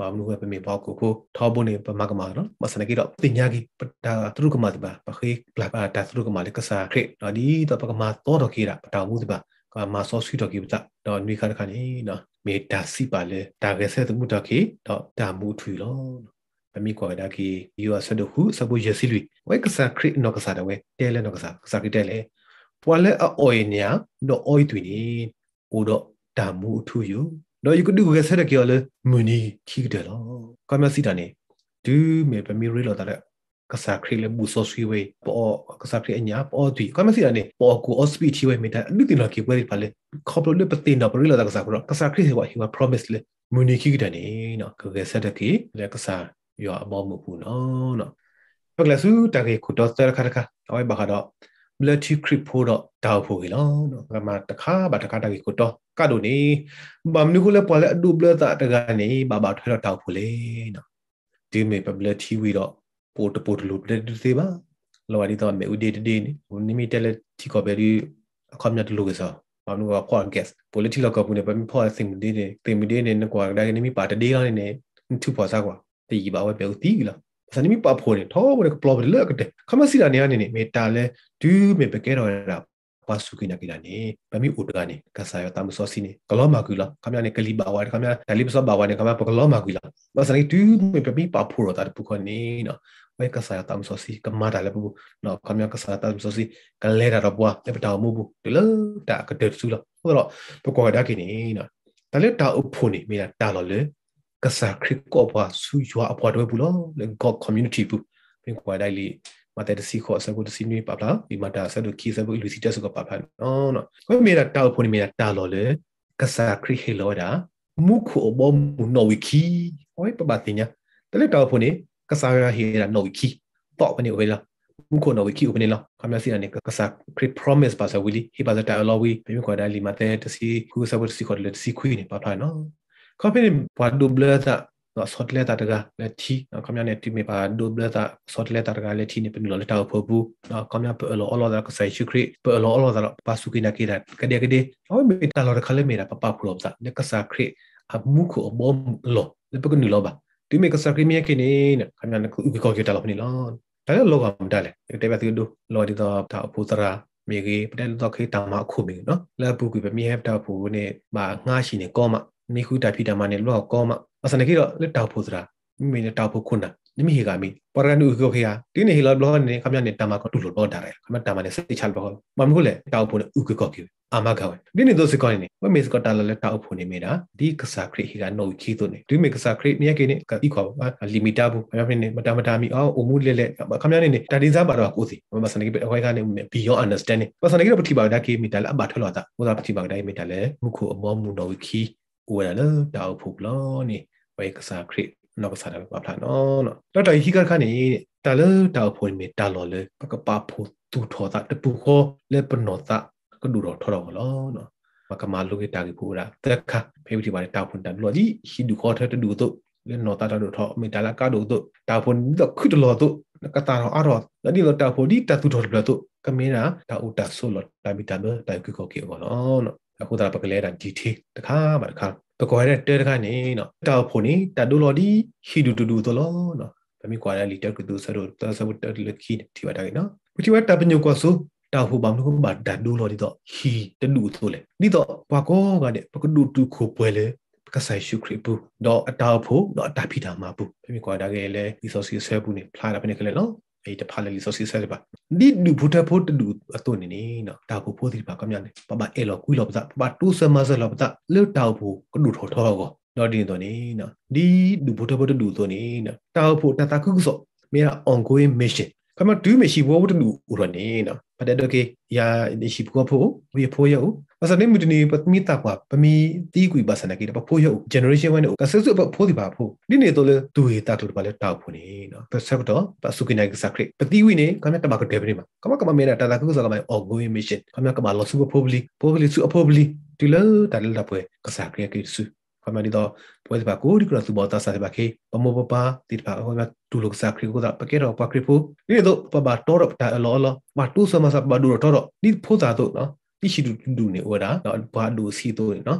nu pe me ba ko ko tho bo ne pa ma ka ma no ma sa na ki do tin nya ki ta tru ka ma ba pa khi pla ba ta tru ka ma le ka sa kre no di to pa ka ma to do ki da pa ta mu ba ka ma so sui do ki ba do ni ka ka ni no me ta si ba le ta ge se tu mu da ki do ta mu thui lo pa mi ko da ki you are said who sa bo ye si lui we ka sa kre no ka sa da we te le no ka sa ki te le pwa le a oi nya no oi tui ni o do ta mu thu yu no you could do ge se da ki le mu ni ki de lo ka ma si da ni du me pa mi ri lo da le ka sa kre le bu so sui we po ka sa kre nya po tui ka ma si da ni po ku o speed ti we me da lu ti no ki we pa le khop lo le pa tin no pa ri lo da ka sa kre se wa hi wa promise le mu ni ki de ni no ka ge se da ki le ka sa yo a mo mu pu no noဟုတ်လားစုတကေခုတော့တခါတခါအဝိုင်ဘာကတော့ military creep ဖို့တော့တောက်ဖို့ကြီးလောနော်ကမှတခါတကေခုတော့ကတော့နေဘာမနုခုလဲပေါ်လဲအဒူဘလတာတကနေဘာထွဲတော့တောက်ဖို့လေနော်ဒီမေ military ဝီတော့ပို့လို့တဲ့သေးပါလော်ဒီတော့မေဦးဒေနေနိမိတယ်တီကောပဲဒီအခမ်းမြတ်လို့ကစားဘာလို့ကခေါ် guest political ကပုန်ပဲဖော်စင်ဒီနေတင်မီဒီနေကွာဒါကနေမိပါတဒေကနေနေသူပေါ်စားကွာတီးပါဝဲပြောတီးလားစနေမိပါဖို့နေတော့ဘယ်ကပလော့ဘလကတဲ့ခမစီလာနေရနေမေတာလဲဒူးမေပကဲတော့ရပါစုကိနာကိလာနေဗမီဥဒကနေကဆာယတာမစောစီနေကလောမာကူလာခမရနေကလီဘာဝါခမရဒါလီပစောဘာဝါနေခမပကလောမာကူလာမစနေဒူးမေပမီပါဖို့တော့တာပုခနေနော်ဝဲကဆာယတာမစောစီကမာတာလဲဘူးနော်ခမရကဆာယတာမစောစီကလဲတာတော့ဘွားလက်ပတာမဘူးတလတာကတဲ့စုလာဟုတ်တော့ပကောဒါကိနေနော်ဒါလဲတာအဖို့နေမိတာလို့လေကစားခရစ်ကောပါဆူရွာအပွားတော့ဘူးလို့လေ God community ဘူးပင်ကွာတိုင်းလီမတဲ့စီခေါ်စကုတစီနေပါလားဒီမှာဒါဆက်လို့ခီဆက်လို့လူစီတက်စကပါဖာနော်နော်ကိုမေတာတောက်ဖို့နေမေတာလို့လေကစားခရစ်ဟေလောတာမုခုဘောမူနော်ဝီခီဟိုပပတင်ညာတလေတောက်ဖို့နေကစားရဟေတာနော်ဝီခီတော့ဘယ်နေဝဲလားမုခုနော်ဝီခီဘယ်နေလားခမစီနေကစားခရစ် promise ပါစဝီလီဟေပါစတာလောဝီပင်ကွာတိုင်းလီမတဲ့တစီခုဆက်လို့စီခေါ်လေစီခွေးနေပါဖာနော်เขาเป็นว่าดูเบลอจะสอดเลตาตะกะและทีเขาเนี่ยเนี่ยที่มีว่าดูเบลอจะสอดเลตาตะกะและทีเนี่ยเป็นหลอดเตาพบูเขาเนี่ยเปิดหลอดแล้วก็ใส่ชุกรีเปิดหลอดแล้วปาสุกินากิระก็เดียก็ดีเขาไม่ตลอดเขาเลยมีระปะพลบจะเนี่ยก็สักรีอับมุขอบอมหลอแล้วเป็นหนึ่งหลอบะที่มีก็สักรีมีแค่นี้เนี่ยเขาเนี่ยก็อุปกรณ์เกี่ยวกับนี่หลอแต่แล้วหลอกมันได้เลยแต่แบบที่ดูหลอดที่ต่อถ้าพูดระมีกี่ประเด็นต่อคือตามมาคู่มีเนาะแล้วผู้กุยแบบมีให้ตาผู้เนี่ยมาง่ายชิเนี่ยก็มามีคุยแต่พี่ดามันเนี่ยรู้ก็มาสนิทก็เล่นดาวพูดระมีเนี่ยดาวพูดคุณนะนี่มีเหตุการณ์มีปรากฏดูก็คือที่นี่เราบอกว่าเนี่ยคำนี้เนี่ยตามมาก็ดูหลุดบ่ได้คำนั้นตามมาเนี่ยสิชัลบอกว่ามันก็เลยดาวพูดเนี่ยอุกก็คืออามาเขาที่นี่ตัวสิ่งนี้ว่ามีสิ่งต่างๆเลยดาวพูดเนี่ยมีนะดีก็สักครีเหตุการณ์โน้ตขีดตัวเนี่ยที่มีก็สักครีเนี่ยกี่เนี่ยก็อีกเขาว่าลิมิตาบุคำนี้เนี่ยมาดามีอุมุเล่ๆคำนี้เนี่ยแต่ดีซ่าบาร์ว่ากูสิว่าสนิทเป็นอะไรกันเนี่ย beyond understanding ว่าสนิทก็ปฏิบัติได้กี่มีแต่ละบาทเท่าไหร่แต่ว่าปฏิบัติได้มีแต่ละมุขอบอมมุนโน้ตขีอุณาเลยดาวพูดล้อนี่ไปกษาครินอกษาแบบว่าพลานอ๋อเนาะแล้วแต่ที่กันข้านี้แต่เลยดาวพูดมีตลอดเลยก็ปาพูดตูทอตะแต่ปูข้อเล่ปนอตะก็ดูรอทอรอล้อเนาะมันก็มาลูกตากิพูดละแต่ค่ะเพวิธีบาร์ดาวพูดแต่ล้อที่ฮิดูข้อเธอจะดูตัวเล่นนอตะจะดูทอมีแต่ละก็ดูตัวดาวพูดจะขึ้นตลอดตัวแล้วก็ตาเราอารอดแล้วนี่เราดาวพูดที่ตาตูทอแบบตัวก็มีนะดาวอุตาโซลดาวมีตาเบอร์ดาวคือข้อเกี่ยวกันเนาะအခုဒါပကလေးတန်ဂျီတီတခါမှတခါပကွာတဲ့တဲတခါနေနော်တောက်ဖို့နေတာဒိုလော်ဒီဟီဒူတူဒူတော်လောနော်ဗမီကွာတဲ့လီတက်ကူတူဆရိုတဆဘတ်တလခီတီဝတာနော်ပချီဝတာပညုကွာဆိုတောက်ဖို့ဘာမလို့ဘာဒါဒိုလော်ဒီတော့ဟီတဒူဆိုလေဒီတော့ဘာကောကတဲ့ပကဒူတူခိုပွဲလေကဆိုင်ရှုခရပူတော့အတောက်ဖို့တော့အတာဖီတာမှာပူဗမီကွာတာကလေးဒီဆိုစီဆဲပူနေဖလာတာဖနေကလေးနော်အဲ့တဖာလေဆိုစီဆဲပါဒီဒူဖူတဖို့တူအတုန်နေနော်တောက်ဖို့ဒီပါကမြနေပပအဲလောကွီလောပတာပပတူဆမဆလောပတာလေတောက်ဖို့ကဒူထောထောကောတော့ဒီတော့နေနော်ဒီဒူဖူတဖို့တူဆိုနေနော်တောက်ဖို့တတခုဆိုမေရာ ongoing mission ကမတူမရှိဘောတူဥရနေနော်ပတဲ့တော့ကေယာရှိဖို့ဖို့ဝေဖို့ရောအစနေမူတနေပမိတာကွာပမီတီးကွီပါစနာကေပဖို့ရော generation 1ကဆဆပဖို့ဒီပါဖို့ဒီနေတော့လေဒူရတာတူပါလေတောက်ဖို့နေနော်ပဆက်တော့ပစုကိနိုင်ကစခရပတိဝိနေကမတမကဒေဘနီမှာကမမေရာတာတာကုစကမ ongoing mission ကမလောစုဖို့ဘလီစုအဖို့ဘလီဒီလေတာလေတာပွဲကစခရကေစုကမဒီတော့ပွဲပါကိုဒီကရစုဘောတာစားပါခေပမောပပတိပါဟောမတူလုကစခရကိုတာပကေတော့ပခရဖို့ဒီတော့ပပတော်တော့တာလောလောမတူဆမစပဘာဒူတော့ဒီဖို့တာတော့နော်တိရှိဒူနေဝဒါတော့ဘာဒူစီတော့နော်ပ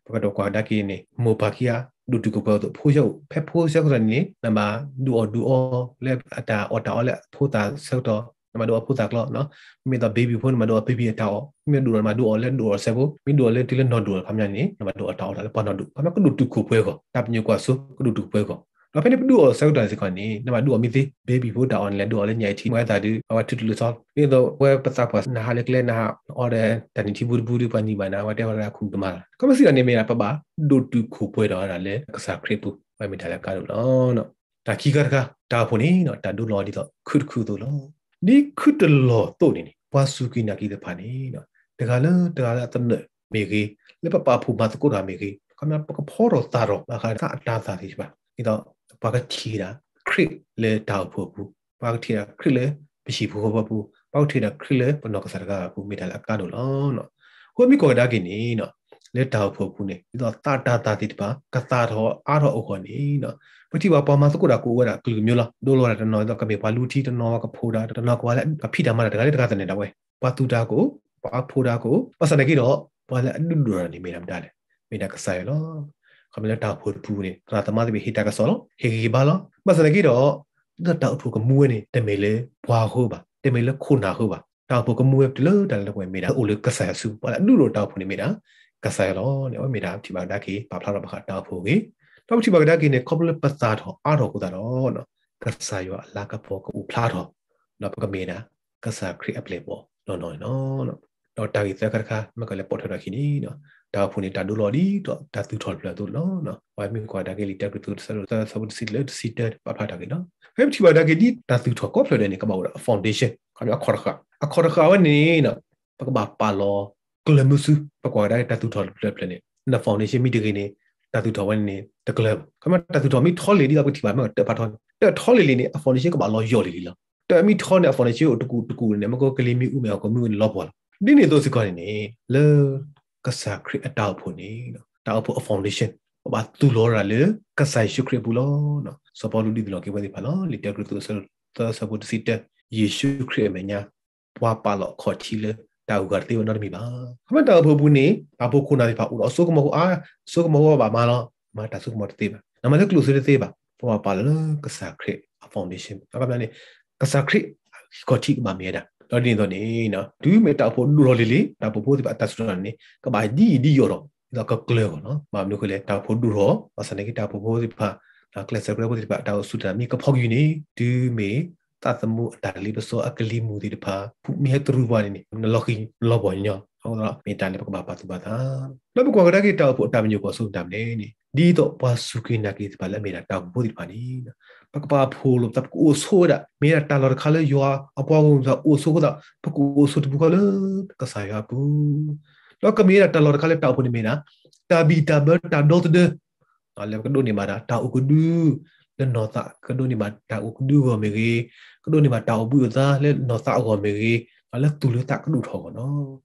ก็ดอกกว่าดักนี่โมบากิอาดูดูก็ตัวผู้เจ้าเพชรผู้เจ้าคนนี้นำมาดูอเรียกอัตราอัตราแล้วผู้ตาเซลตัวนำมาดูผู้ตากล้อเนาะมีตัวเบบี้พูนมาดูเบบี้ตามีดูมาดูเล่นดูเซบุมีดูเล่นที่เล่นนอนดูคำนี้นำมาดูอัตราแล้วพอนอนดูคำนั้นก็ดูคู่เพื่อก็ตับอยู่กว่าสุก็ดูเพื่อก็เราเป็นดูเซลตัวสิคนนี้นำมาดูมีสิเบบี้พูดตาออนเล่นดูเล่นใหญ่ที่เมื่อตาดูเอาที่ดูซอลนี่ตัวเว็บภาษาภาษาหน้าเล็กๆนะฮะออเดอร์แต่นี่ที่บูปานีมานะว่าเดี๋ยวเราคุ้มตัวมาก็ไม่สิอันนี้มีอะไรปะบ้าดูคู่เพื่อเราอะไรก็สักคริปุไปไม่ได้แล้วกันเนาะตาขี้กระกาตาพนี้เนาะตาดูรอดีต่อคือตัวล้อนี่คือตัวล้อตัวนี้วาสุกินักอีเดพานี่เนาะแต่ก็เลยตั้งเนเมกีแล้วป้าผู้มาตะกุราเมกีก็มันปกพอรตารอมาค่ะตาตาที่ใช่ปะนี่ต่อปากทีระคริเลยดาวผู้ปากทีระคริเลยไปชีผู้ผู้ปากทีระคริเลยปนกษาร์ผู้มีแต่ละการดูล้อเนาะหัวมีกอดากินี่เนาะလေတောက်ဖို့ခုနေပြီးတော့တာတိတပါကတာတော့အားတော့အခုနေနော်ပတိပါပေါ်မှာစကုတာကိုဝဲတာကလူမျိုးလားဒိုလိုရတနော်တော့ကမေပါလူတီတနော်ကဖိုးတာတနော်ကလည်းဖိတာမတာတကလေးတကတဲ့နေတာဝဲပါတူတာကိုပါဖိုးတာကိုပတ်စနေကြီးတော့ဘာလဲအဒူဒူရနေမိတာမတားလေမိတာကဆိုင်လောခမလဲတောက်ဖို့ပူနေကရာတမတိဟိတာကဆောလောဟေဂီဘာလောပတ်စနေကြီးတော့တောက်ဖို့ကမူးနေတမေလေဘွာဟုတ်ပါတမေလေခုနာဟုတ်ပါတောက်ဖို့ကမူးတလို့တလည်းဝဲမိတာအိုလေကဆိုင်ဆူဘာလဲအဒူလိုတောက်ဖို့နေမိတာကစားရောနေဝမေတာဒီပါဒါကေပါဖလာတော့ဘခတာဖို့ကေတော့ဒီပါဒါကေနေကောပလပတ်သားတော့အားတော့ကိုတာတော့နော်ကစားရောအလာကပေါ်ကိုဖလာတော့နော်ပကမေတာကစားခရစ်အပလေပေါ်နော်တော့တာကြီးသက်ခါခါမကလည်းပေါ်ထရခိနီနော်ဒါဖူနေတာဒူလော်ဒီတော့တာသူထော်ပလတော့နော်ဝိုင်မီကွာဒါကေလီတက်တူဆာဆဘစီလက်စီတက်ပါဖလာတာကေနော်ဟဲ့ဒီပါဒါကေဒီတာသူထော်ကောဖလတဲ့နေကမောဖောင်ဒေးရှင်းခါရခေါ်ခါဝနေနော်ပကဘာပါလောကလမစုပကွာได้တတူထော်ပလက်ပလက်နေနဖောင်ဒေးရှင်းမိတကိနေတတူထော်ဝင်နေတကလခမတတူထော်မိထော်လေဒီကပတိပါမတပါထော်တထော်လေနေဖောင်ဒေးရှင်းကဘာလောယော်လေလတမိထော်နေဖောင်ဒေးရှင်းကိုတကူနေမကောကလေးမိဥမေကိုမိလောပေါ်ဒီနေတော့စကောနေလေကစားခရစ်အတောက်ဖို့နေတောက်ဖို့ဖောင်ဒေးရှင်းဘာတူလောရလေကစားရှုခရစ်ဘူးလောနော်စပေါ်လူဒီလောကေဝဒီဖလောလီတက်ခရစ်သူဆဆဘုဒစီတယေရှုခရစ်မညာပွားပါလောခေါ်ချီလေတာဥကတေဝနော်မီပါခမတာဖို့ဘူးနေဘာဖို့ခုနာဒီပါဦးအဆုကမဟုတ်ဆုကမဟုတ်ပါမလားမတာဆုကမတေးပါနမလည်းကလူစရသေးပါပွားပါလောကစားခရစ်ဖောင်ဒေးရှင်းအခါပြန်နေကစားခရစ်ခေါ်ချီကမမြဲတာတော့ဒီတော့နေနော်ဒီမေတာဖို့လူရော်လေးတာဖို့ဒီပါတဆရနေကဘာဒီရောတော့ဒါကကလေကောနော်မမျိုးကလေးတာဖို့ဒူရောအစနေကတာဖို့ဒီပါဒါကလစ်စကရဖို့ဒီပါတာဆူတာမီကဖောက်ယူနေဒီမေတာသမှုတာလီပစောအကလီမူဒီပါဖူမီဟထရူပါနေနလော်ကီလော်ဘောညောဟုတ်တော့မေတာလည်းပကဘာပါတူပါတာနောက်ပကွာကတကေတာဖို့တာမညိုကိုဆိုတာနေဒီတော့ပါစုကိနာကီပါလည်းမေတာတာဖို့ဒီပါနေပကဘာဖိုလို့တပ်ကိုဆိုတာမေတာလော်ခါလေယောအပွားကုန်ဆိုအိုဆိုတော့ပကူဆိုတဘူကလည်းကစားရဘူးတော့ကမေတာလော်ခါလေတာဖို့နေမေတာတာဘီတာဘတာဒေါ်တဲ့လည်းကဒိုနေမာတာဥကဒူle nota kado ni ma ta ukdu go megi kado ni ma ta obu za le nota go megi ale tulu ta kadu tho go no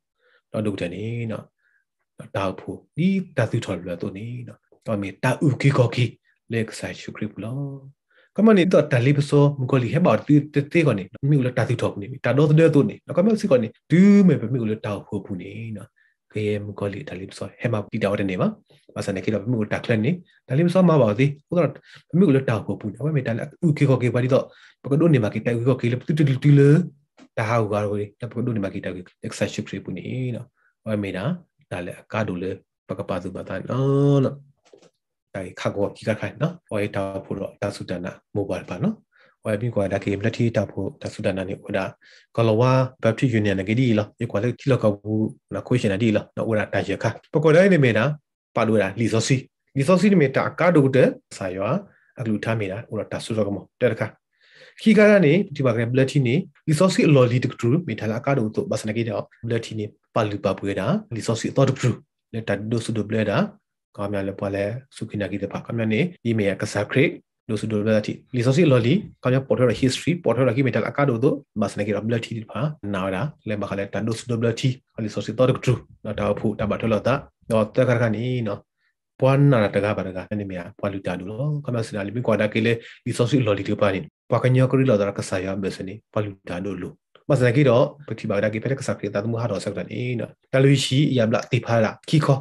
to du de ni no ta phu ni ta tu tho le to ni no to me ta uki go ki le sai script lo kama ni to ta li so mu ko li he ba te go ni mi le ta tu tho ni ta do de to ni no kama si go ni du me mi ko le ta phu phu ni no ke mu ko li ta li so he ma ti ta de ni baပါစနေကိတော့မိကိုတက်လက်နေဒါလေးမစောမှာပါသေးဟုတ်တော့မိကိုလည်းတောက်ဖို့ပူတယ်ဝဲမေတလည်းဥခေခေပါဒီတော့ပကဒိုနေမှာကိတိုက်ခေခေလေတူလေတာဟာကာကိုလေပကဒိုနေမှာကိတိုက် exercise ပူနေနော်ဝဲမေတာဒါလည်းကာဒိုလေပကပါစုပါတာနော်ဒါခါကောကိကခိုင်နော်ဝဲတောက်ဖို့တော့တာစုတနာမိုဘိုင်းပါနော်ဝဲပြီးကွာဒါကေမလက်ထီတောက်ဖို့တာစုတနာနေဝဒါကလောဝါဘက်ထရီယူနီယံငေဒီလောဒီကွာလေတီလောကဘူးနာခွေရှင်နာဒီလောနော်ဝဒါတာရခပကောတိုင်းနေမေတာပါလို့ရလီဆိုစီနေမတာကာဒိုတဲ့ဆာယောအကလူထားမိတာဟိုတာဆူရောကမတဲ့တခါခီကာကနေဒီပါကဘလက်တီနေလီဆိုစီလော်လီတကထူမိထားလာကာဒိုတော့ဘစနကေတော့ဘလက်တီနေပါလူပါပွေတာလီဆိုစီတော့တကထူလက်တဒိုဆူဒိုဘလက်တာကာမြလည်းပွားလဲစုခိနာကီတဲ့ပါကာမြနေဒီမေကစားခရစ်ဒိုဆူဒိုဘလက်တီလီဆိုစီလော်လီကာမြပေါ်ထရ history ပေါ်ထရကီမိထားလာကာဒိုတော့ဘစနကေတော့ဘလက်တီဒီပါနာတာလဲမခလဲတဒိုဆူဒိုဘလက်တီလီဆိုစီတော့တကထူတော့တာဖူတဘထလောတာတော့တခါခါနီနော်ပွားနာတကားပါတကားနေမြာပွားလူတာလူလောကမစနာလီမကွာဒါကေလေဒီဆိုစီလော်လီတူပါနေပွားကညောကရီလော်ဒါကဆာယာဘယ်စနေပွားလူတာလူလူမစနာကေတော့ပတိပါဒါကေဖက်ကစားကေတာတမှုဟာတော့ဆက်တယ်နေနော်တလူရှိရမလားတိဖာလာခီခော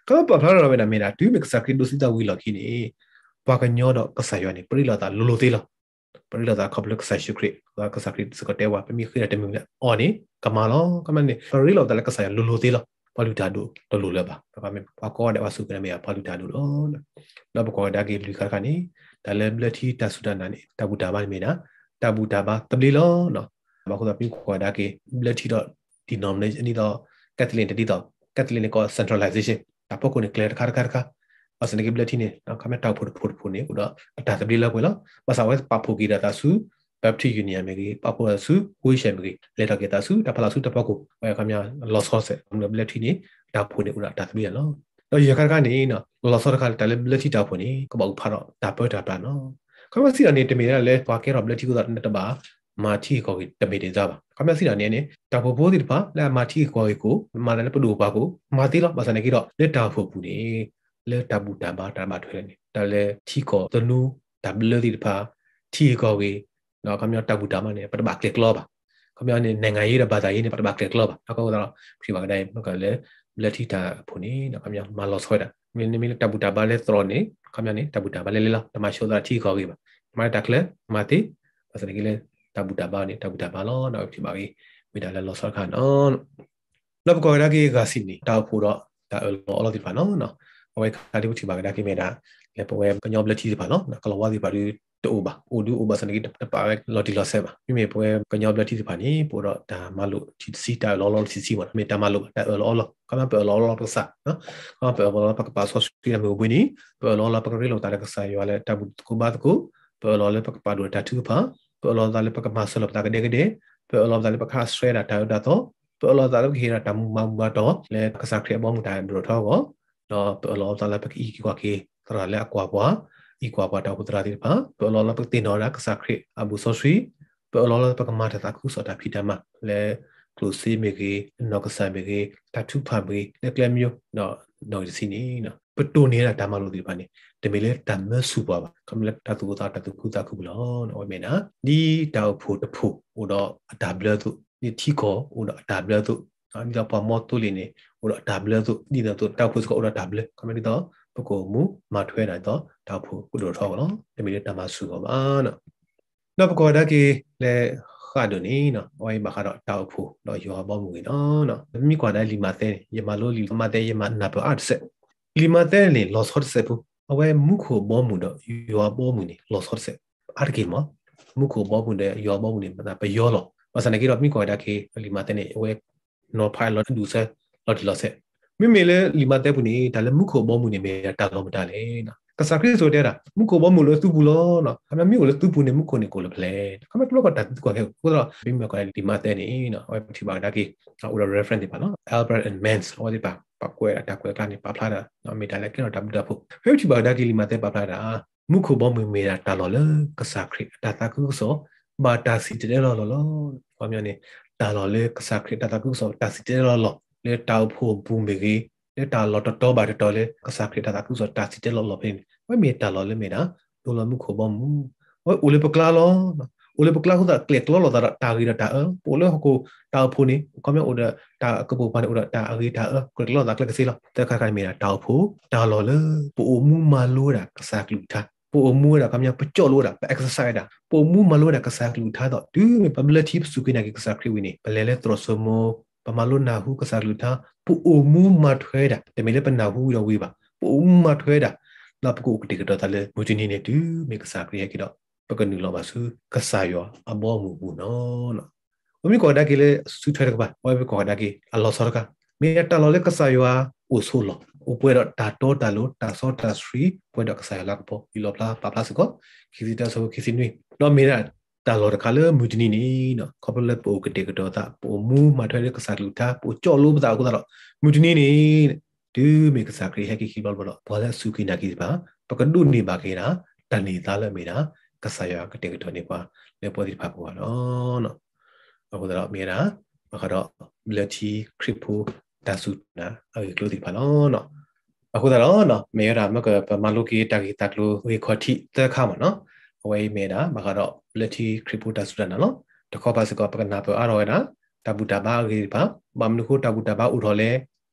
Kalau apa hal orang beda tu mek sakit dosi tahu gila kini. Pakai nyodo kesayuan ni perih lah tak lulu tila. Perih lah tak kabel kesayuan syukri. Lah kesakit sekotewa pemikir ada memang. Oh ni kamalo kaman ni perih lah tak kesayuan lulu tila. Palu dadu lulu lah bah. Kami aku ada masuk ke nama palu dadu loh. Lah bukan ada game di kali ni. Dalam belati tak sudah nani. Tabu daban mina. Tabu daba tabli loh. No. Aku tapi aku ada ke belati dah denomination ni dah Kathleen tadi dah. Kathleen ni kau centralization. Apa kau ni clear kar. Masa ni belati ni. Kami tahu put ni. Udah dah tabli lah pula. Masa awal papu kita tasu. Baptist Union megi papu tasu. Kuisha megi. Letak kita tasu. Dapat tasu dapat aku. Kami lost horse. Kami belati ni. Dah pun ni udah dah tabli lah. Ya kan ni na lo sor kal tale belati ta phoni ko ba pharo ta pa ta plan no kama si ani te me le pa ke ro belati ko ta ba ma thi ko ki te me de za ba kama si ani ne ta bo bo di pa la ma thi ko ma le pdu ba ko ma ti lo ba sa ne ki ro le ta pho pu ni le ta bu ta ba thwe ni ta le thi ko to nu ta belati pa thi ko ki no kama ta bu ta ma ne pa ba ke klo ba kama ne nangai yi da ba ta yi ne pa ba ke klo ba ko da phi ba dai ma ka le belati ta phoni na kama ma lo soi da Mini tabu tabal le trone kami ni tabu tabal le la tamasho da thi ko gi ba ma takle mati pasal ni tabu tabal ni tabu tabal lo na thi ba gi mi da le lo sor khan on lo ko da gi ga sin ni ta phu ro ta lo ti ba no no o ka di thi ba da ki me da le po we kanyo ble thi ba no na ka lo wa di ba ri to ba o du o ba san gi ta pa lo ti lo se ba mi me po we kanyo ble thi ba ni po ro ta ma lo thi si ta lo si ba me ta ma lo ta lo ka ma pe lo pa sa no ka pe lo pa pa so si na me bu ni pe lo pa ri lo ta ka sa yo le ta bu ko ba ko pe lo le pa do ta thu pa pe lo ta le pa ma so lo ta ka de pe lo ta le pa ka straight da to pe lo ta le ki ra ta mu ma ba to le ka sa khre bo mu ta do tho ko no pe lo ta le pa ki kwa ki tra le kwa ikwa ta putra di pa pe lo la pa tin no ra ka sa khre abu so sri pe lo la pa ka ma ta ku so ta phi ta ma le close me ki no ka sa me ki ta thu pha me le kle myo no si ni no pe to ni la ta ma lo di pa ni de me le ta ma su pa ba ka me le ta tu ku ta ku lo no me na di ta phu ta phu o do ta bla tu ni thi ko o do ta bla tu ni da pa mo tu li ni o do ta bla tu ni da tu ta phu ko o do ta bla ka me ni do ပကိုမူမထွဲနိုင်တော့တောက်ဖို့ကုလိုထောက်နော်တမီတမဆူပါနော်နောက်ပကောဒါကေလေခါဒိုနီနော်ဝိုင်းမခါတော့တောက်ဖို့တော့ယောဘောမူနော်မိကွာတဲ့လီမာတဲ့ယမလိုလီမာတဲ့ယမနာပအတ်ဆက်လီမာတဲ့လေလော့ဆော့ဆက်ဘူးအဝဲမူခိုဘောမူတော့ယောဘောမူနီလော့ဆော့ဆက်အာကေမမူခိုဘောမူတဲ့ယောဘောမူနီမနာပယောလောမစနေကေတော့မိကွာဒါကေလီမာတဲ့နေအဝဲနော်ဖိုင်လော့ဒူဆက်လော့ဒီလော့ဆက်မိမေလေလီမာတဲ့ဘူးနေဒါလည်းမုခိုဘောမှုနေမေတာတော့မတာလေနော်ကစားခရစ်ဆိုတဲ့တာမုခိုဘောမှုလို့သူ့ဘူးလို့နော်အမေမျိုးလည်းသူ့ဘူးနေမုခိုနေကိုလည်းဖလဲခမတ်လို့ကတတ်ကွာခဲ့ကိုတော့မိမေကလည်းလီမာတဲ့နေနော်ဟိုဒီပါဒါကေဟို reference ဒီပါနော် Albert and Mans ဟိုဒီပါပတ်ကွဲအတက်ကွဲကနေပါဖလာတာနော်မေတာလည်းကတော့တပ်ဖို့ဟိုဒီပါဒါကေလီမာတဲ့ပါဖလာတာမုခိုဘောမှုမေတာတာလို့လေကစားခရစ်တာတာကုဆိုဘာတာစီတဲ့လို့ဘာမျိုးနေတာလို့လေကစားခရစ်တာတာကုဆိုတာစီတဲ့လို့လေတောက်ဖို့ဘူးမေကြီးလေတာလော်တော့ဘာတော်လေကစားခရတာကုဆိုတာစီတဲ့လော်ဖင်းဝဲမေတာလော်လေမေနာဒိုလမှုခိုဘမူဝဲအိုလေပကလာလောအိုလေပကလာခုတာကလက်လော်လော်တာတာဂီတာပိုလေဟကိုတာဖိုနီကမေအိုဒတာကပူပါနေအိုဒတာအဂီတာကလက်လော်တာကလက်ကစီလောတခါခိုင်မေတာတာဖိုတာလော်လေပိုမူမာလိုတာကစားကလူတာပိုမူတာကမြပကြော့လို့တာ exercise တာပိုမူမာလိုတာကစားကလူတာတော့ဒီမေ publicity စုကိနာကစားခရဝင်းနေဘလဲလဲထရဆမို ပမာလို့နာဟုကစားလူသားပူအမှုမထွဲတာတမီလည်းပနာဟုရောဝေးပါပူမထွဲတာနောက်ပကူကတိကတော့တလည်းမူချင်းနေတူမေကစားခရရကတော့ပကနူလောပါစုကစားရောအဘောမူဘူးနော်ဝမီကောဒါကေလေစုထွဲတော့ပါဝမီကောဒါကေအလောဆောကမေတလောလေကစားရောအိုဆိုလောဥပွဲတော့တာတော့တာလို့တာဆောတာစထရီပွဲတော့ကစားရလာပေါ့ဒီလောပလာပပလာစကောခီစီတာဆိုခီစီနွေတော့မေတာလော်တခါလေမူတနီနီနော်ကော်ပိုလက်ပိုကတေကတော့တာပိုမူမထွဲတဲ့ကစားလူတာပိုကြော်လို့မသာဘူးတော့မူတနီနီဒီမေကစားခရီဟက်ကီဘောဘောဘောလက်စုကိနာကီပါပကဒုနေပါခေတာတန်နေတာလည်းမေတာကစားရကတေကတော့နေပါလေပေါ်ဒီဖတ်ပေါ်တော့နော်အခုတော့မေတာကတော့လက်ချီခရစ်ပိုတာစုနာအဲ့လိုဒီပါနော်အခုတော့နော်မေရာမကပမာလိုကီတာကီတက်လို့ဝေခေါ်တိတက်ခါမနော်ဝေးမေတာမကတော့လက်တီခရစ်ပိုတာစုနာနော်တခေါ်ပါစကောပကနာပအားရောနာတဘူတာဘာဂီပါဘမ်နုခိုတဘူတာဘာဥထော်လေ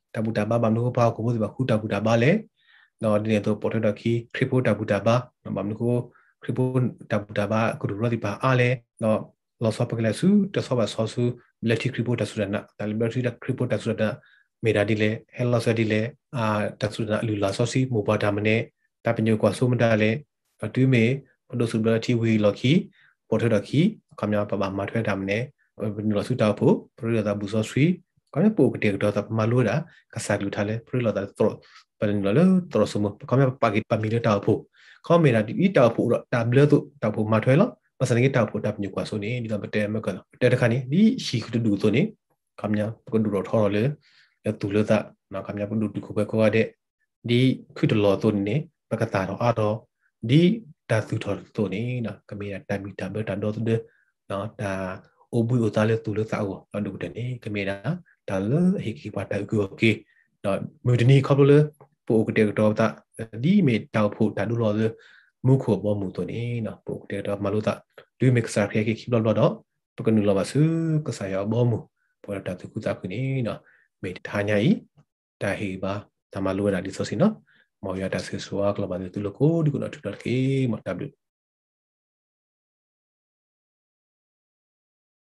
ta buta ba bam no ba ko bu ba khu ta buta ba le no de to porto da ki kripo ta buta ba no bam no kripo ta buta ba ko ro di ba a le no lo so pa kala su ta so ba so su leti kripo ta su na ta liberty da kripo ta su da me da di le hello so di le ta su na lu la so si mo ba da mane ta pinyo kwa so ma da le tu me porto su ba ti wi lo ki porto da ki kamya pa ba ma thwe da mane lo su ta pho porto da bu so sui ก็เนี่ยปกติก็ตัวมาลู่ละก็สักลู่ทะเลพรุ่งเราแต่ตัวเป็นเราตัวสมมติเขาไม่ปากิปามีเรื่องดาวผู้เขาไม่ได้อีดาวผู้ดาวเลือดตัวดาวผู้มาถอยแล้วภาษาอังกฤษดาวผู้ดาวอยู่กว่าส่วนนี้นี่ก็เป็นเต็มเหมือนกันแต่ถ้าคันนี้นี่ชีคือดูตัวนี้คำนี้ก็ดูเราท้อเลยแล้วตัวเลือดนะคำนี้ก็ดูคู่ไปก็ว่าเด็ดีคือตัวเราตัวนี้ปกติเราอาร์ตดีดาวตัวนี้นะก็มีแต่มีดาวเบอร์ดาวตัวเดียวนะแต่โอ้บุยโอตาเลยตัวเลือดเอาเราดูเดี๋ยวนี้ก็มีนะ ဒါလဟိကိပါတာကူโอเคတော့မူတနီခေါပလပိုကတဲ့တော့တာဒီမေတောက်ဖို့ဒါလူလောမူခိုဘောမူตัวนี้เนาะပိုကတဲ့တော့မလို့တာလူမစ်စာခေကိခိဘလောတော့ပကနူလောပါစုကဆာယောဘောမူပေါ်တာတကူတာခုနေเนาะမေထားညာဤတာဟိပါတမလို့တာဒီဆိုစီเนาะမောရတာဆေဆွာကလပါတူလကိုဒီကုနာထူတာကေမတဘ